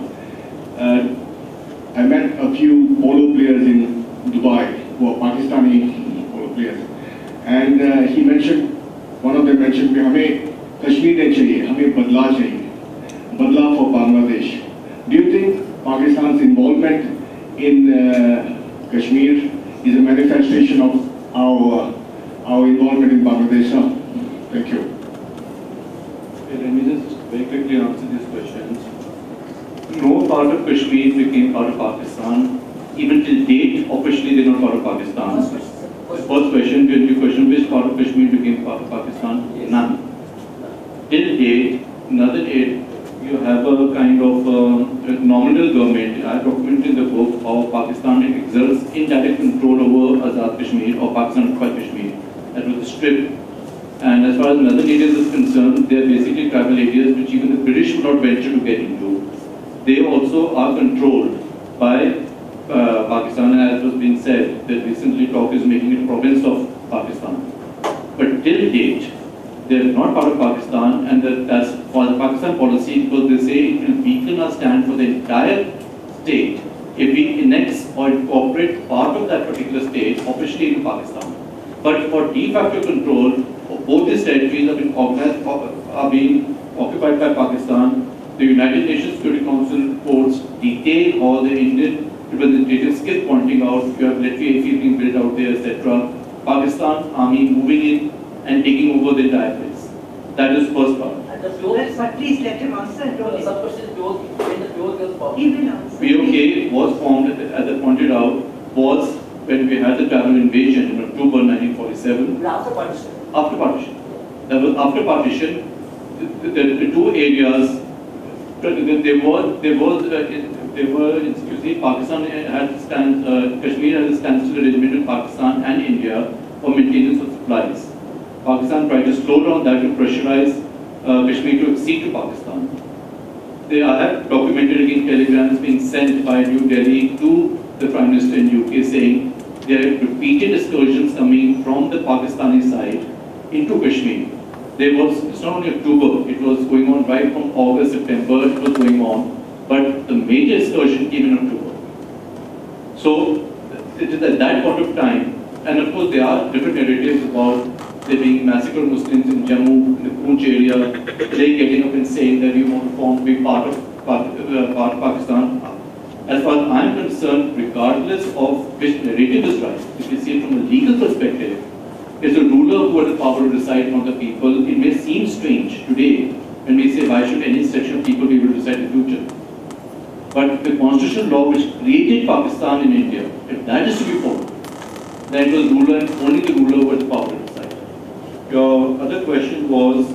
Speaker 5: I met a few polo players in Dubai who are Pakistani polo players, and he mentioned, one of them mentioned, "हमें कश्मीर नहीं चाहिए, हमें बदला चाहिए, बदला for Bangladesh." Do you think Pakistan's involvement in Kashmir is a manifestation of our involvement in Bangladesh, sir? Thank you.
Speaker 3: Let me just very quickly answer these questions. No part of Kashmir became part of Pakistan. Even till date, officially they're not part of Pakistan. First question, your question, which part of Kashmir became part of Pakistan?
Speaker 4: Yes.
Speaker 3: None. Till date, another date, you have a kind of nominal government. I documented in the book how Pakistan exerts indirect control over Azad Kashmir or Pakistan occupied Kashmir. That was the strip. And as far as northern areas is concerned, they are basically tribal areas which even the British would not venture to get into. They also are controlled by Pakistan, as was being said, that recently talk is making it a province of Pakistan. But till date, they are not part of Pakistan, and that's for the Pakistan policy, because they say it will weaken our stand for the entire state if we annex or incorporate part of that particular state officially into Pakistan. But for de facto control, both these territories are being occupied by Pakistan. The United Nations Security Council reports detail how the Indian representatives keep pointing out you have military airfield being built out there, etc. Pakistan army moving in and taking over the entire place. That is first part.
Speaker 4: And the pure,
Speaker 2: But please let him answer. Don't
Speaker 4: some question pure, when the pure girls formed.
Speaker 2: He will answer.
Speaker 3: POK was formed, as I pointed out, was when we had the Tamil invasion in October 1947.
Speaker 4: After partition.
Speaker 3: After partition. That was after partition. The two areas. Pakistan had Kashmir had a standstill arrangement with Pakistan and India for maintenance of supplies. Pakistan tried to slow down that to pressurize Kashmir to accede to Pakistan. They have documented again telegrams being sent by New Delhi to the Prime Minister in UK saying there are repeated excursions coming from the Pakistani side into Kashmir. It's not only October, it was going on right from August, September, it was going on. But the major excursion came in October. So it is at that point of time, and of course there are different narratives about there being massacred Muslims in Jammu, in the Poonch area, they getting up and saying that we want to form, be part of Pakistan. As far as I am concerned, regardless of which narrative is right, if you see it from a legal perspective, it's the ruler who has the power to decide from the people. It may seem strange today when we say why should any section of people be able to decide the future. But the constitutional law which created Pakistan in India, if that is to be followed, then it was ruler and only the ruler who has the power to decide. Your other question was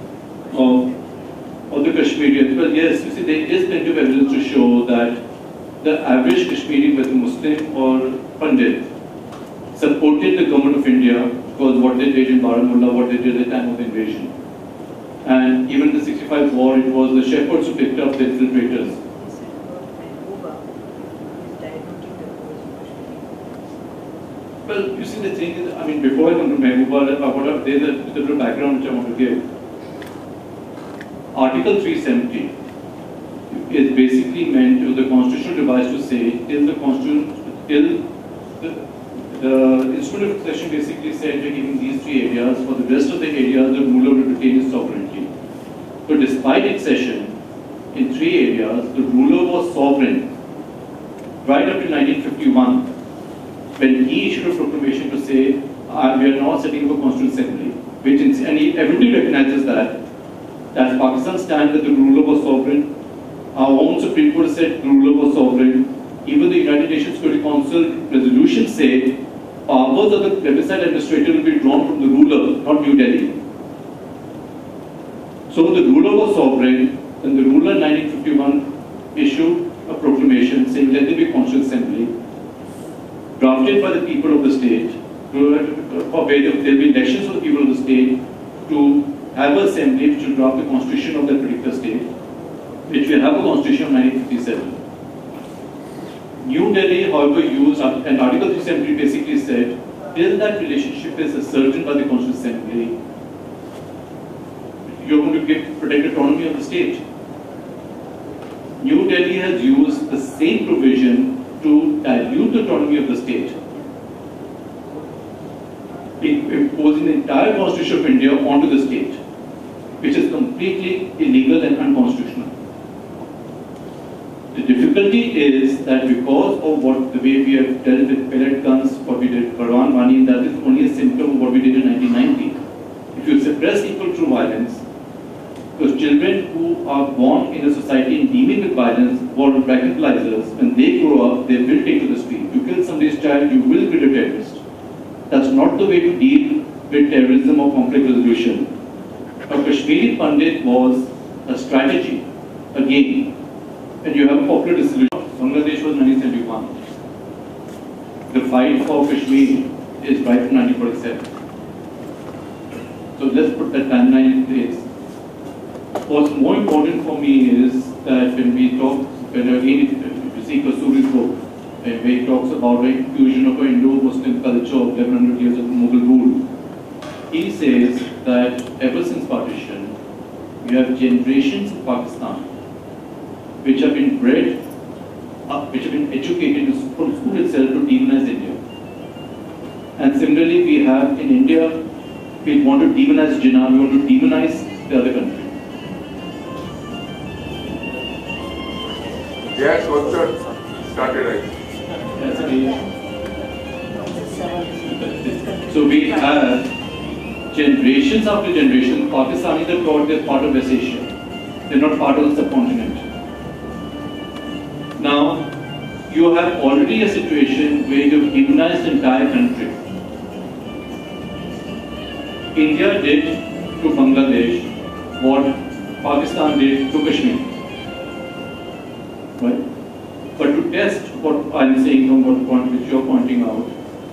Speaker 3: of the Kashmirians. Well, yes, you see, there is plenty of evidence to show that the average Kashmiri, whether Muslim or Pandit, supported the government of India because what they did in Baramulla, what they did at the time of the invasion. And even in the 65 war, it was the shepherds who picked up the infiltrators. Well, you see, the thing is, I mean, before I come to Mehbooba, there's a little background which I want to give. Article 370 is basically meant to the constitutional device to say till the instrument of accession basically said we're giving these three areas. For the rest of the areas, the ruler will retain his sovereignty. So despite accession, in three areas, the ruler was sovereign right up to 1951, when he issued a proclamation to say, we are now setting up a constitutional assembly, which everybody recognizes that Pakistan stands that the ruler was sovereign. Our own Supreme Court said the ruler was sovereign. Even the United Nations Security Council resolution said powers of the plebiscite administrator will be drawn from the ruler, not New Delhi. So the ruler was sovereign, and the ruler in 1951 issued a proclamation saying let there be a constitutional assembly, drafted by the people of the state, where there will be elections for the people of the state to have an assembly which will draft the constitution of that particular state, which will have a constitution of 1957. New Delhi, however, used, and Article 370 basically said, till that relationship is ascertained by the Constitutional Assembly, you're going to protect autonomy of the state. New Delhi has used the same provision to dilute the autonomy of the state, imposing the entire Constitution of India onto the state, which is completely illegal and unconstitutional. The difficulty is that because of the way we have dealt with pellet guns, what we did Parwan Wani, that is only a symptom of what we did in 1990. If you suppress people through violence, Because children who are born in a society and dealing with violence, born radicalizers, when they grow up, they will take to the street. You kill somebody's child, you will be a terrorist. That's not the way to deal with terrorism or conflict resolution. A Kashmiri Pandit was a strategy, a game. And you have a popular dissolution. Bangladesh was 1971. The fight for Kashmir is right from 1947. So let's put that timeline in place. What's more important for me is that when we talk, when again, if you see Kasturi's book, where he talks about the fusion of an Indo-Muslim culture of 1100 years of Mughal rule, he says that ever since partition, you have generations in Pakistan which have been bred, which have been educated from school itself to demonize India. And similarly, we have in India, we want to demonize Jinnah, we want to demonize the other country.
Speaker 6: Yes, what's started right.
Speaker 3: So we have generations after generation, Pakistanis are taught they're part of West Asia. They're not part of the subcontinent. Now, you have already a situation where you've demonized the entire country. India did to Bangladesh what Pakistan did to Kashmir. Right? But to test what I'm saying from what point which you're pointing out,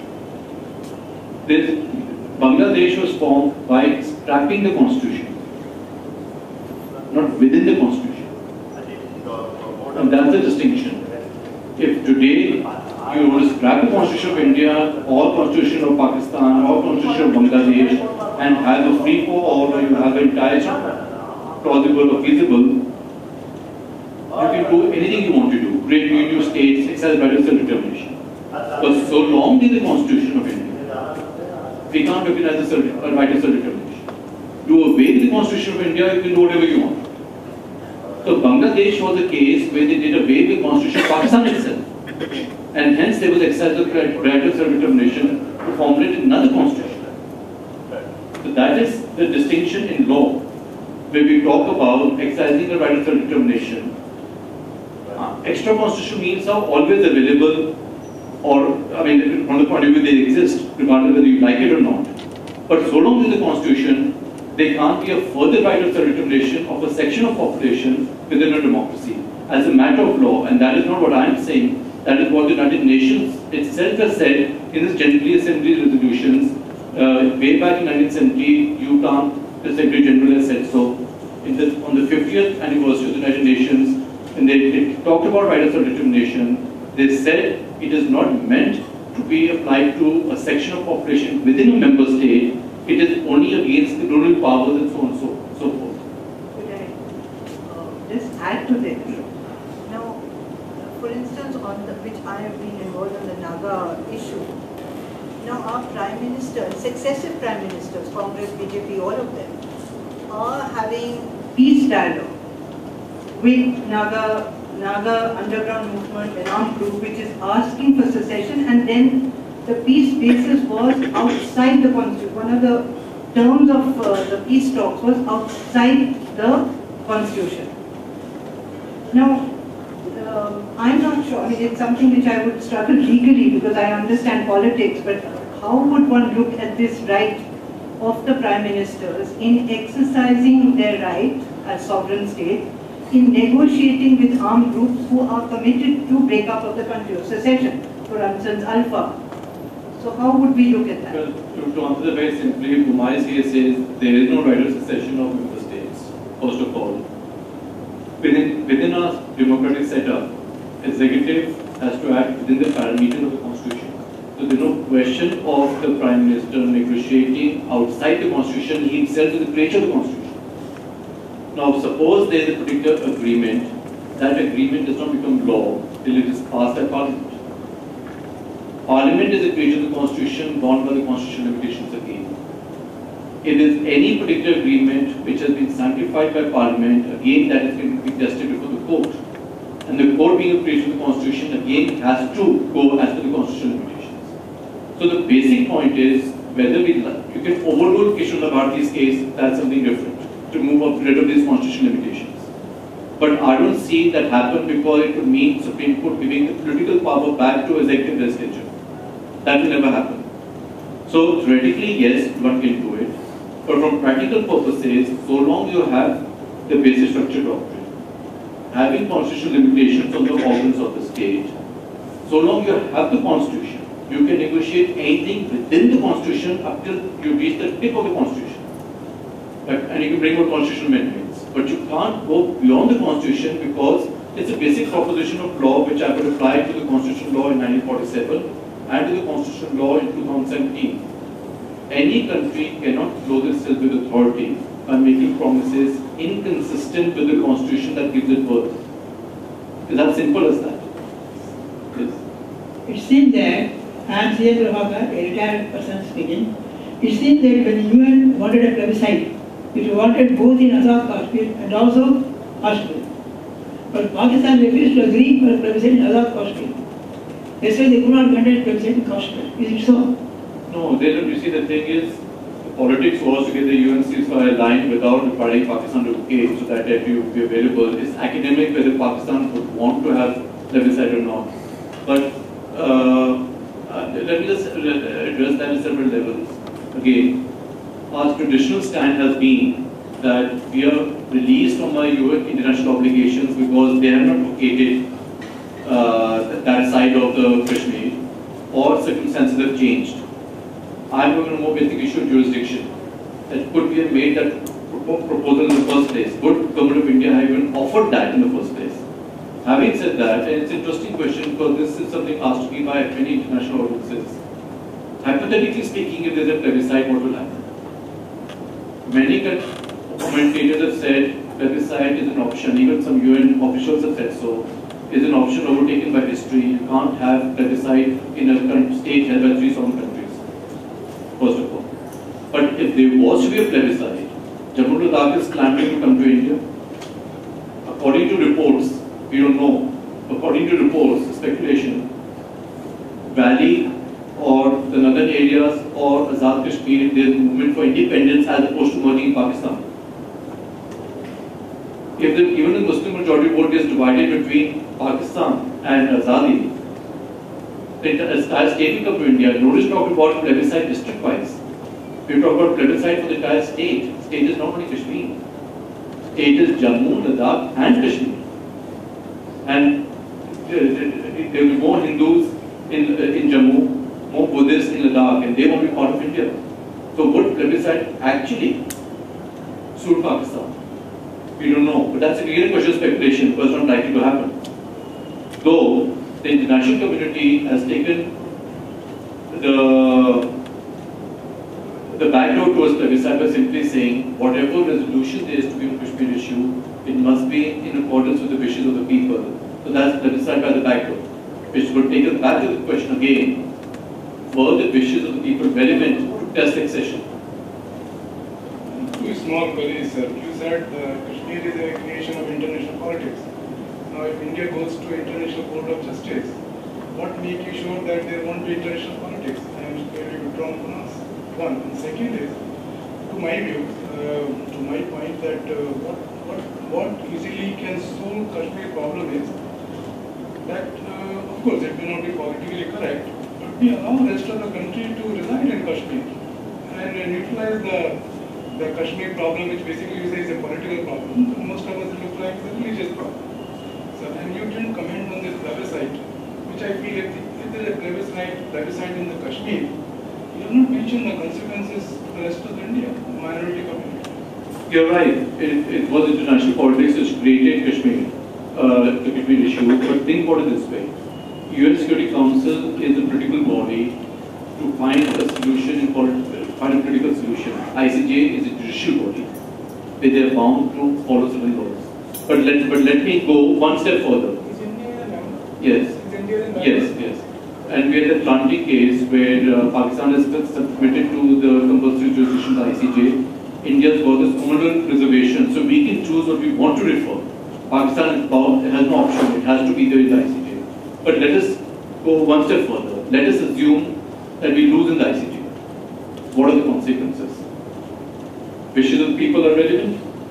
Speaker 3: Bangladesh was formed by scrapping the constitution, not within the constitution. And that's the distinction. If today you want to scrap the constitution of India, or constitution of Pakistan, or constitution of Bangladesh, and have a free for all, or you have an entire plausible or feasible, you can do anything you want to do. Create new states, exercise right of self-determination. But so long in the constitution of India, we can't recognize the right of self-determination. Do away with the constitution of India, you can do whatever you want. So Bangladesh was a case where they did away with the constitution of Pakistan itself. And hence there was exercise of right of self-determination to formulate another constitution. So that is the distinction in law, where we talk about exercising the right of self-determination. Extra constitution means are always available, or, I mean, from the point of view they exist, regardless whether you like it or not. But so long as the constitution, there can't be a further right of self-determination of a section of population within a democracy as a matter of law. And that is not what I am saying. That is what the United Nations itself has said in its General Assembly resolutions. Way back in 1970, UTAN, the Secretary General has said so. On the 50th anniversary of the United Nations, when they talked about right of self-determination, they said it is not meant to be applied to a section of population within a member state. It is only against the rural powers and so on and so forth.
Speaker 2: Could I just add to this? Now, for instance, which I have been involved in the Naga issue. Now, our prime ministers, successive prime ministers, Congress, BJP, all of them, are having peace dialogue with Naga underground movement, an armed group which is asking for secession, and then the peace basis was outside the constitution. One of the terms of the peace talks was outside the constitution. Now, I'm not sure, I mean, it's something which I would struggle legally because I understand politics, but how would one look at this right of the prime ministers in exercising their right as sovereign state, in negotiating with armed groups who are committed to break up of the country, or secession, for instance, Alpha. So how would we look at that?
Speaker 3: Well, to answer that very simply, Bumai's here says there is no right of secession of member states, first of all. Within our democratic setup, executive has to act within the parameters of the constitution. So there is no question of the prime minister negotiating outside the constitution. He himself is the creature of the constitution. Now, suppose there is a particular agreement, that agreement does not become law till it is passed by Parliament. Parliament is a creature of the Constitution, bound by the constitutional limitations again. It is any particular agreement which has been sanctified by Parliament, again that is going to be tested before the court. And the court, being a creature of the Constitution, again has to go as per the constitutional limitations. So the basic point is whether you can overrule Kishore Bharati's case, that's something different. to move up rid of these constitutional limitations. But I don't see that happen because it would mean Supreme Court giving the political power back to executive legislature. That will never happen. So theoretically, yes, one can do it. But from practical purposes, so long you have the basic structure doctrine, having constitutional limitations on the organs of the state, so long you have the constitution, you can negotiate anything within the constitution up till you reach the tip of the constitution. And you can bring out constitutional amendments. But you can't go beyond the constitution because it's a basic proposition of law which I would apply to the constitutional law in 1947 and to the constitutional law in 2017. Any country cannot clothe itself with authority by making promises inconsistent with the constitution that gives it birth. It's as simple as that. Yes.
Speaker 7: It seems that, I am C.A. Prabhakar, a retired person speaking, it seems that when the UN wanted a plebiscite, it wanted both in Azad Kashmir and also Kashmir. But Pakistan refused to agree for a plebiscite in Azad Kashmir. They said they could not grant a plebiscite in Kashmir. Is it so?
Speaker 3: No, they don't. You see, the thing is, politics was to get the UN ceasefire line without requiring Pakistan to engage so that it would be available. It's academic whether Pakistan would want to have plebiscite or not. But let me just address that at several levels. Again, our traditional stand has been that we are released from our UN international obligations because they have not located that side of the Kashmir, or circumstances have changed. I'm going to a more basic issue of jurisdiction. That could be made that proposal in the first place. Would Government of India have even offered that in the first place? Having said that, and it's an interesting question because this is something asked to me by many international audiences. Hypothetically speaking, if there's a plebiscite, what will happen? Many commentators have said plebiscite is an option. Even some UN officials have said so. Is an option overtaken by history. You can't have plebiscite in a state held by 3 sovereign countries. First of all. But if there was to be a plebiscite, Jammu and Ladakh is clamoring to come to India. According to reports, we don't know. According to reports, speculation, Valley or the northern areas or Azad Kashmir, there is movement for independence as opposed to merging in Pakistan. If even the Muslim majority vote is divided between Pakistan and Azadi, the entire state will come to India. Notice talk about plebiscite district-wise. We talk about plebiscite for the entire state. State is not only Kashmir. State is Jammu, Ladakh and Kashmir. And there will be more Hindus in Jammu, more Buddhists in Ladakh, and they won't be part of India. So would plebiscite actually suit Pakistan? We don't know. But that's a real question of speculation because it's not likely to happen. Though the international community has taken the back door towards plebiscite by simply saying whatever resolution there is to be on Kashmir issue, it must be in accordance with the wishes of the people. So that's plebiscite by the back door, which would take us back to the question again, were the wishes of the people relevant to test accession?
Speaker 8: Two small queries, sir. You said Kashmir is a recreation of international politics. Now, if India goes to International Court of Justice, what makes you sure that there won't be international politics? I am clearly withdrawn from us. One. And second is, to my view, to my point that what easily can solve Kashmir problem is that, of course, it may not be politically correct, but we allow the rest of the country to reside in Kashmir and neutralize the Kashmir problem, which basically you say is a political problem. Most of us look like a religious problem. So, and you didn't comment on this plebiscite, which I feel if there is a plebiscite in the Kashmir, you have not mentioned the consequences to the rest of India, minority community.
Speaker 3: You're right. It was international politics which created Kashmir, the Kashmir issue. But think about it this way: UN Security Council is a political body to find a solution find a political solution. ICJ is a judicial body where they are bound to follow certain laws. But let me go one step further.
Speaker 8: Is India a member?
Speaker 3: Yes.
Speaker 8: Is India a member?
Speaker 3: Yes. And we had the Atlantic case where Pakistan has submitted to the compulsory jurisdiction of the ICJ. India's got this communal reservation, so we can choose what we want to refer. Pakistan has no option; it has to be there in the ICJ. But let us go one step further. Let us assume that we lose in the ICJ. What are the consequences? Wishes of the people are relevant.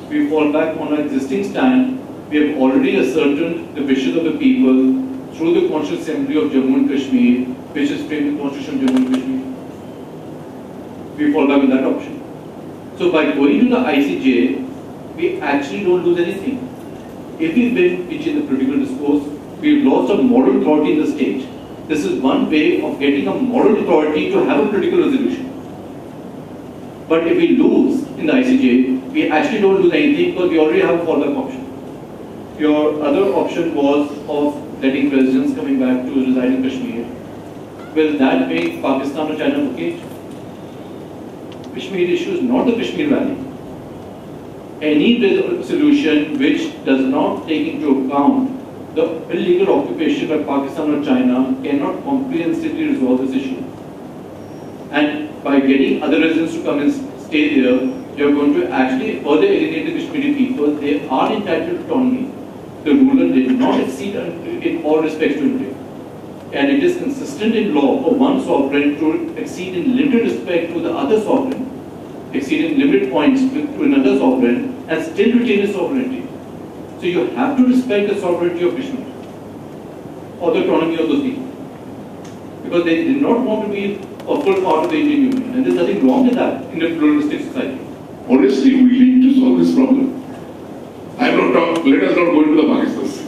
Speaker 3: we fall back on our existing stand. We have already ascertained the wishes of the people through the Constitutional Assembly of Jammu and Kashmir, which is framed the Constitution of Jammu and Kashmir. We fall back on that option. So by going to the ICJ, we actually don't lose anything. If we win, which is the political discourse, we've lost a moral authority in the state. This is one way of getting a moral authority to have a political resolution. But if we lose in the ICJ, we actually don't lose anything because we already have a fallback option. Your other option was of letting residents coming back to reside in Kashmir. Will that make Pakistan or China vacate? Kashmir issue is not the Kashmir Valley. Any solution which does not take into account the illegal occupation by Pakistan or China cannot comprehensively resolve this issue. And by getting other residents to come and stay there, you are going to actually further alienate the Kashmiri people. They are entitled to autonomy. The ruler did not exceed in all respects to India. And it is consistent in law for one sovereign to exceed in limited respect to the other sovereign, exceed in limited points to another sovereign, and still retain his sovereignty. So you have to respect the sovereignty of Kashmir or the autonomy of those people, because they did not want to be a full part of the Indian Union, and there's nothing wrong with that in a pluralistic society.
Speaker 6: Honestly, we need to solve this problem. I will not let us not go into the Pakistan state.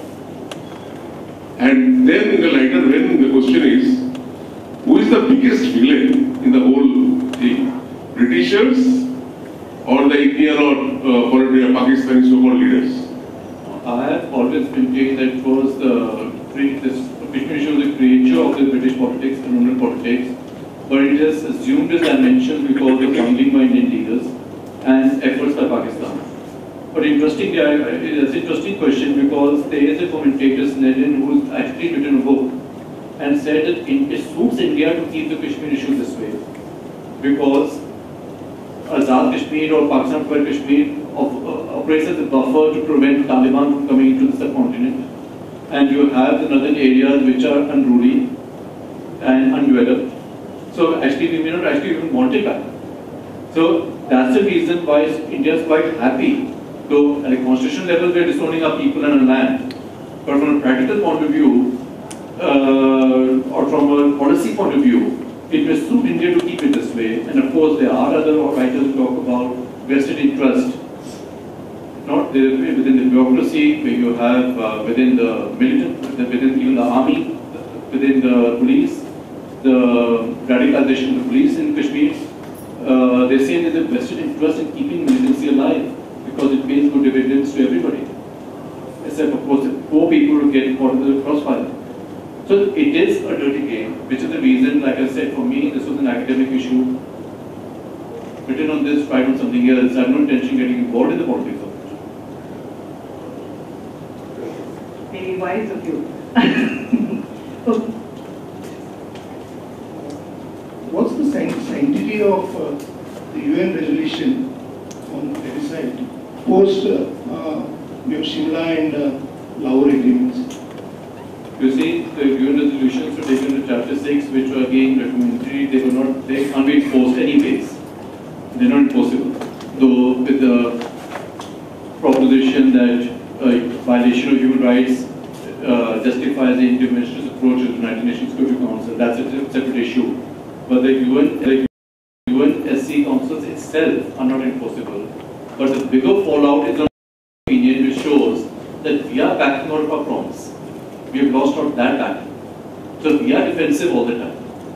Speaker 6: And then in the lighter vein, the question is, who is the biggest villain in the whole thing? Britishers or the Indian or Pakistani so-called leaders?
Speaker 3: I have always maintained that it was this Kashmir issue was the creature of the British politics, colonial politics, but it has assumed its dimensions because of bungling by Indian leaders and efforts by Pakistan. But interestingly, it's an interesting question because there is a commentator, Snedden, who has actually written a book and said that it suits India to keep the Kashmir issue this way, because Azad Kashmir or Pakistan for Kashmir operates as a buffer to prevent Taliban from coming into the subcontinent. And you have the northern areas which are unruly and undeveloped. So actually we may not actually even want it back. So that's the reason why India is quite happy. So at a constitutional level we are disowning our people and our land. But from a practical point of view, or from a policy point of view, it will suit India to keep it this way. And of course there are other writers who talk about vested interest, not within the bureaucracy, where you have within the militant, within even the army, within the police, the radicalization of the police in Kashmir. They say there's a vested interest in keeping militancy alive because it pays good dividends to everybody, except of course the poor people who get caught in the crossfire. So it is a dirty game, which is the reason, like I said, for me this was an academic issue. Written on this, tried on something else. I have no intention getting involved in the politics of it.
Speaker 2: Very wise of you.
Speaker 9: What's the sanctity of the UN resolution on parricide post your Shimla and Lahore agreements?
Speaker 3: You see, the UN resolutions were taken to Chapter 6, which were again recommendatory. They can't be enforced anyways. They're not enforceable. Though with the proposition that violation of human rights justifies the interventionist approach of the United Nations Security Council, that's a separate issue. But the UNSC councils itself are not enforceable. But the bigger fallout is on opinion, which shows that we are backing out of our promise. We have lost out that battle. So we are defensive all the time.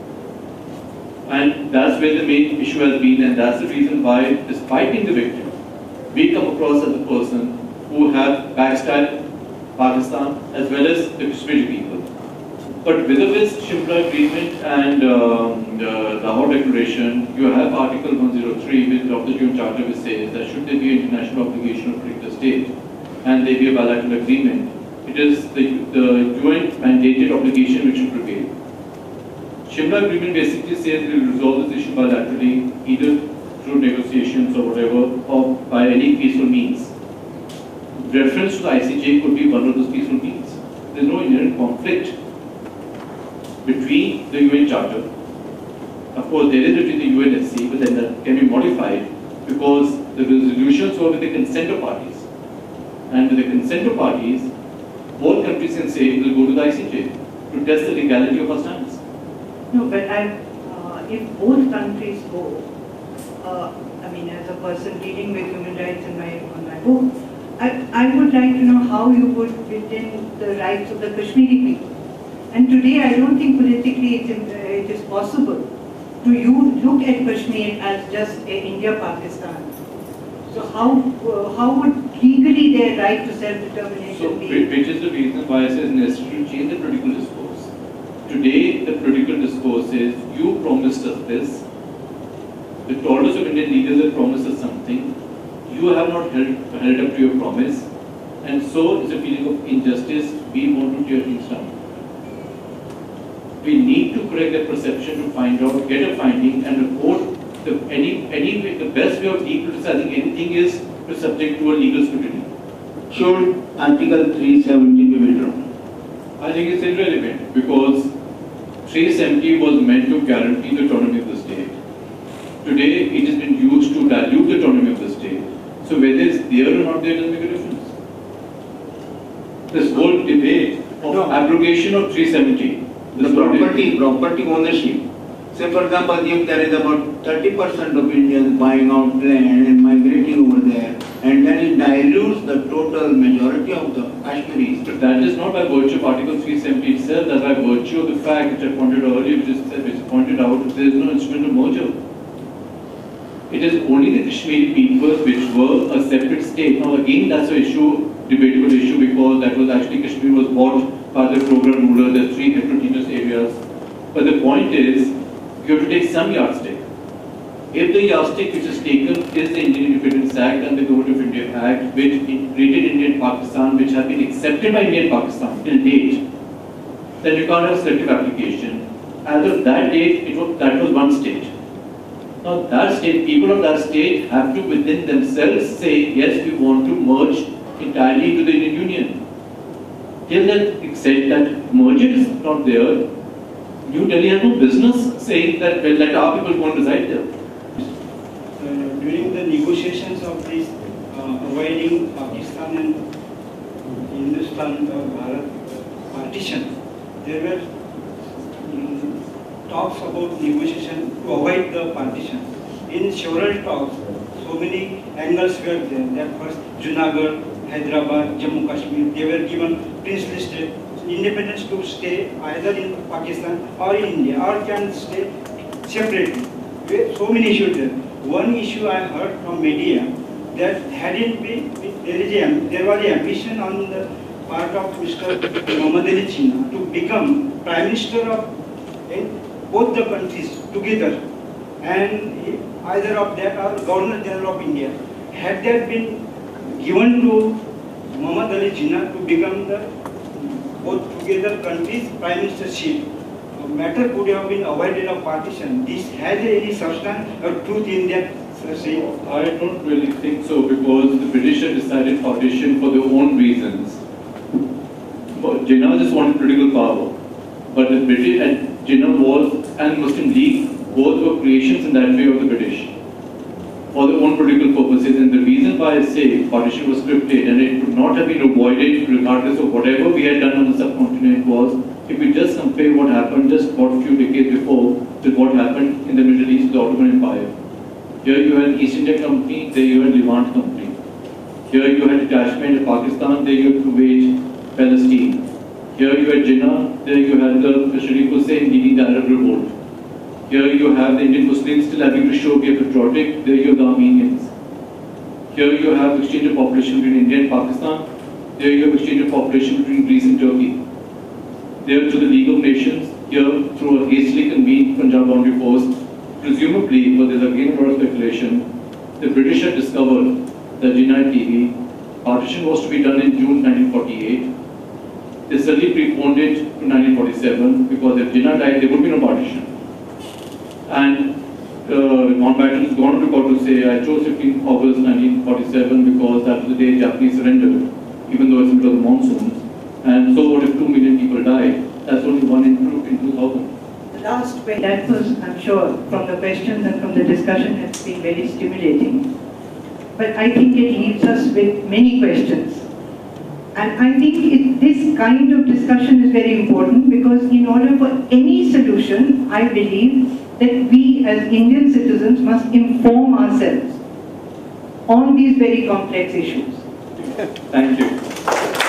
Speaker 3: And that's where the main issue has been, and that's the reason why, despite being the victim, we come across as a person who have backstabbed Pakistan as well as the Kashmiri people. But with this Shimla Agreement and the Lahore Declaration, you have Article 103 of the UN Charter, which says that should there be an international obligation of a particular state and there be a bilateral agreement, it is the UN mandated obligation which should prevail. Shimla Agreement basically says we will resolve this issue bilaterally, either through negotiations or whatever, or by any peaceful means. Reference to the ICJ could be one of those peaceful means. There is no inherent conflict between the UN Charter. Of course, there is between the UNSC, but then that can be modified because The resolutions were with the consent of parties. And with the consent of parties, both countries can say we'll go to the ICJ to test the legality of our stance.
Speaker 2: No, but if both countries go, I mean, as a person dealing with human rights on my book, I would like to know how you would fit in the rights of the Kashmiri people. And today, I don't think politically it is possible to look at Kashmir as just India-Pakistan. So how would legally their right to self-determination be?
Speaker 3: Which is the reason why I say it's necessary to change the political discourse. Today, the political discourse is, you promised us this, the daughters of Indian leaders have promised us something, you have not held up to your promise, and so it's a feeling of injustice, we want to tear things down. We need to correct that perception to find out, get a finding, and report. The best way of decriticizing anything is to subject to a legal scrutiny.
Speaker 10: Should Article 370 be withdrawn?
Speaker 3: I think it's irrelevant because 370 was meant to guarantee the autonomy of the state. Today, it has been used to dilute the autonomy of the state. So whether it's there or not there doesn't make a difference. This whole debate of abrogation of 370.
Speaker 10: The property ownership. Say for example, if there is about 30% of Indians buying out land and migrating over there, and then it dilutes the total majority of the Kashmiris.
Speaker 3: But that is not by virtue of Article 370 itself, that's by virtue of the fact which I pointed earlier, which pointed out there is no instrument of merger. It is only the Kashmiri people which were a separate state. Now again, that's an issue, debatable issue, because that was actually Kashmir was bought by the program ruler, there are 3 heterogeneous areas. But the point is, you have to take some yardstick. If the yardstick which is taken is the Indian Independence Act and the Government of India Act, which created India and Pakistan, which have been accepted by India and Pakistan till date, then you can't have selective application. As of that date, that was one state. Now that state, people of that state have to within themselves say, yes, we want to merge entirely into the Indian Union. Till that extent that merger is not there, New Delhi has no business saying that, well, let our people go and reside there.
Speaker 11: During the negotiations of this avoiding Pakistan and Hindustan Bharat partition, there were talks about negotiation to avoid the partition. In several talks, so many angles were there. That first, Junagadh, Hyderabad, Jammu Kashmir, they were given princely state, independence to stay either in Pakistan or in India, or can stay separately. So many issues there. One issue I heard from media that hadn't been, there was an ambition on the part of Mr. Muhammad Ali Jinnah to become Prime Minister of both the countries together, and either of that or Governor General of India. Had that been given to Muhammad Ali Jinnah to become the both together countries Prime Ministership, matter could have been avoided of partition. This has any substance or truth in that saying?
Speaker 3: I don't really think so, because the British had decided partition for their own reasons. Jinnah just wanted political power, but the British and Jinnah was and Muslim League both were creations in that way of the British for their own political purposes. And the reason why I say partition was scripted and it could not have been avoided regardless of whatever we had done on the subcontinent was, if we just compare what happened just about a few decades before with what happened in the Middle East, the Ottoman Empire. Here you had East India Company, there you had Levant Company. Here you had detachment of Pakistan, there you had Kuwait, Palestine. Here you had Jinnah, there you had the Sharif Hussain leading the Arab revolt. Here you have the Indian Muslims still having to show be patriotic, there you have the Armenians. Here you have exchange of population between India and Pakistan, there you have exchange of population between Greece and Turkey. There to the League of Nations, here through a hastily convened Punjab boundary post, presumably, but there's again a lot of speculation, the British had discovered that Jinnah TV partition was to be done in June 1948. They suddenly preponed it to 1947 because if Jinnah died, there would be no partition. And Mountbatten has gone to court to say, I chose 15 August 1947 because that was the day Japanese surrendered, even though it's in the middle of the monsoons. And so what if 2 million people died? That's only 1 in 2000.
Speaker 2: The last question, that was, I'm sure, from the questions and from the discussion has been very stimulating. but I think it leaves us with many questions. And I think this kind of discussion is very important, because in order for any solution, I believe that we as Indian citizens must inform ourselves on these very complex issues.
Speaker 3: Thank you.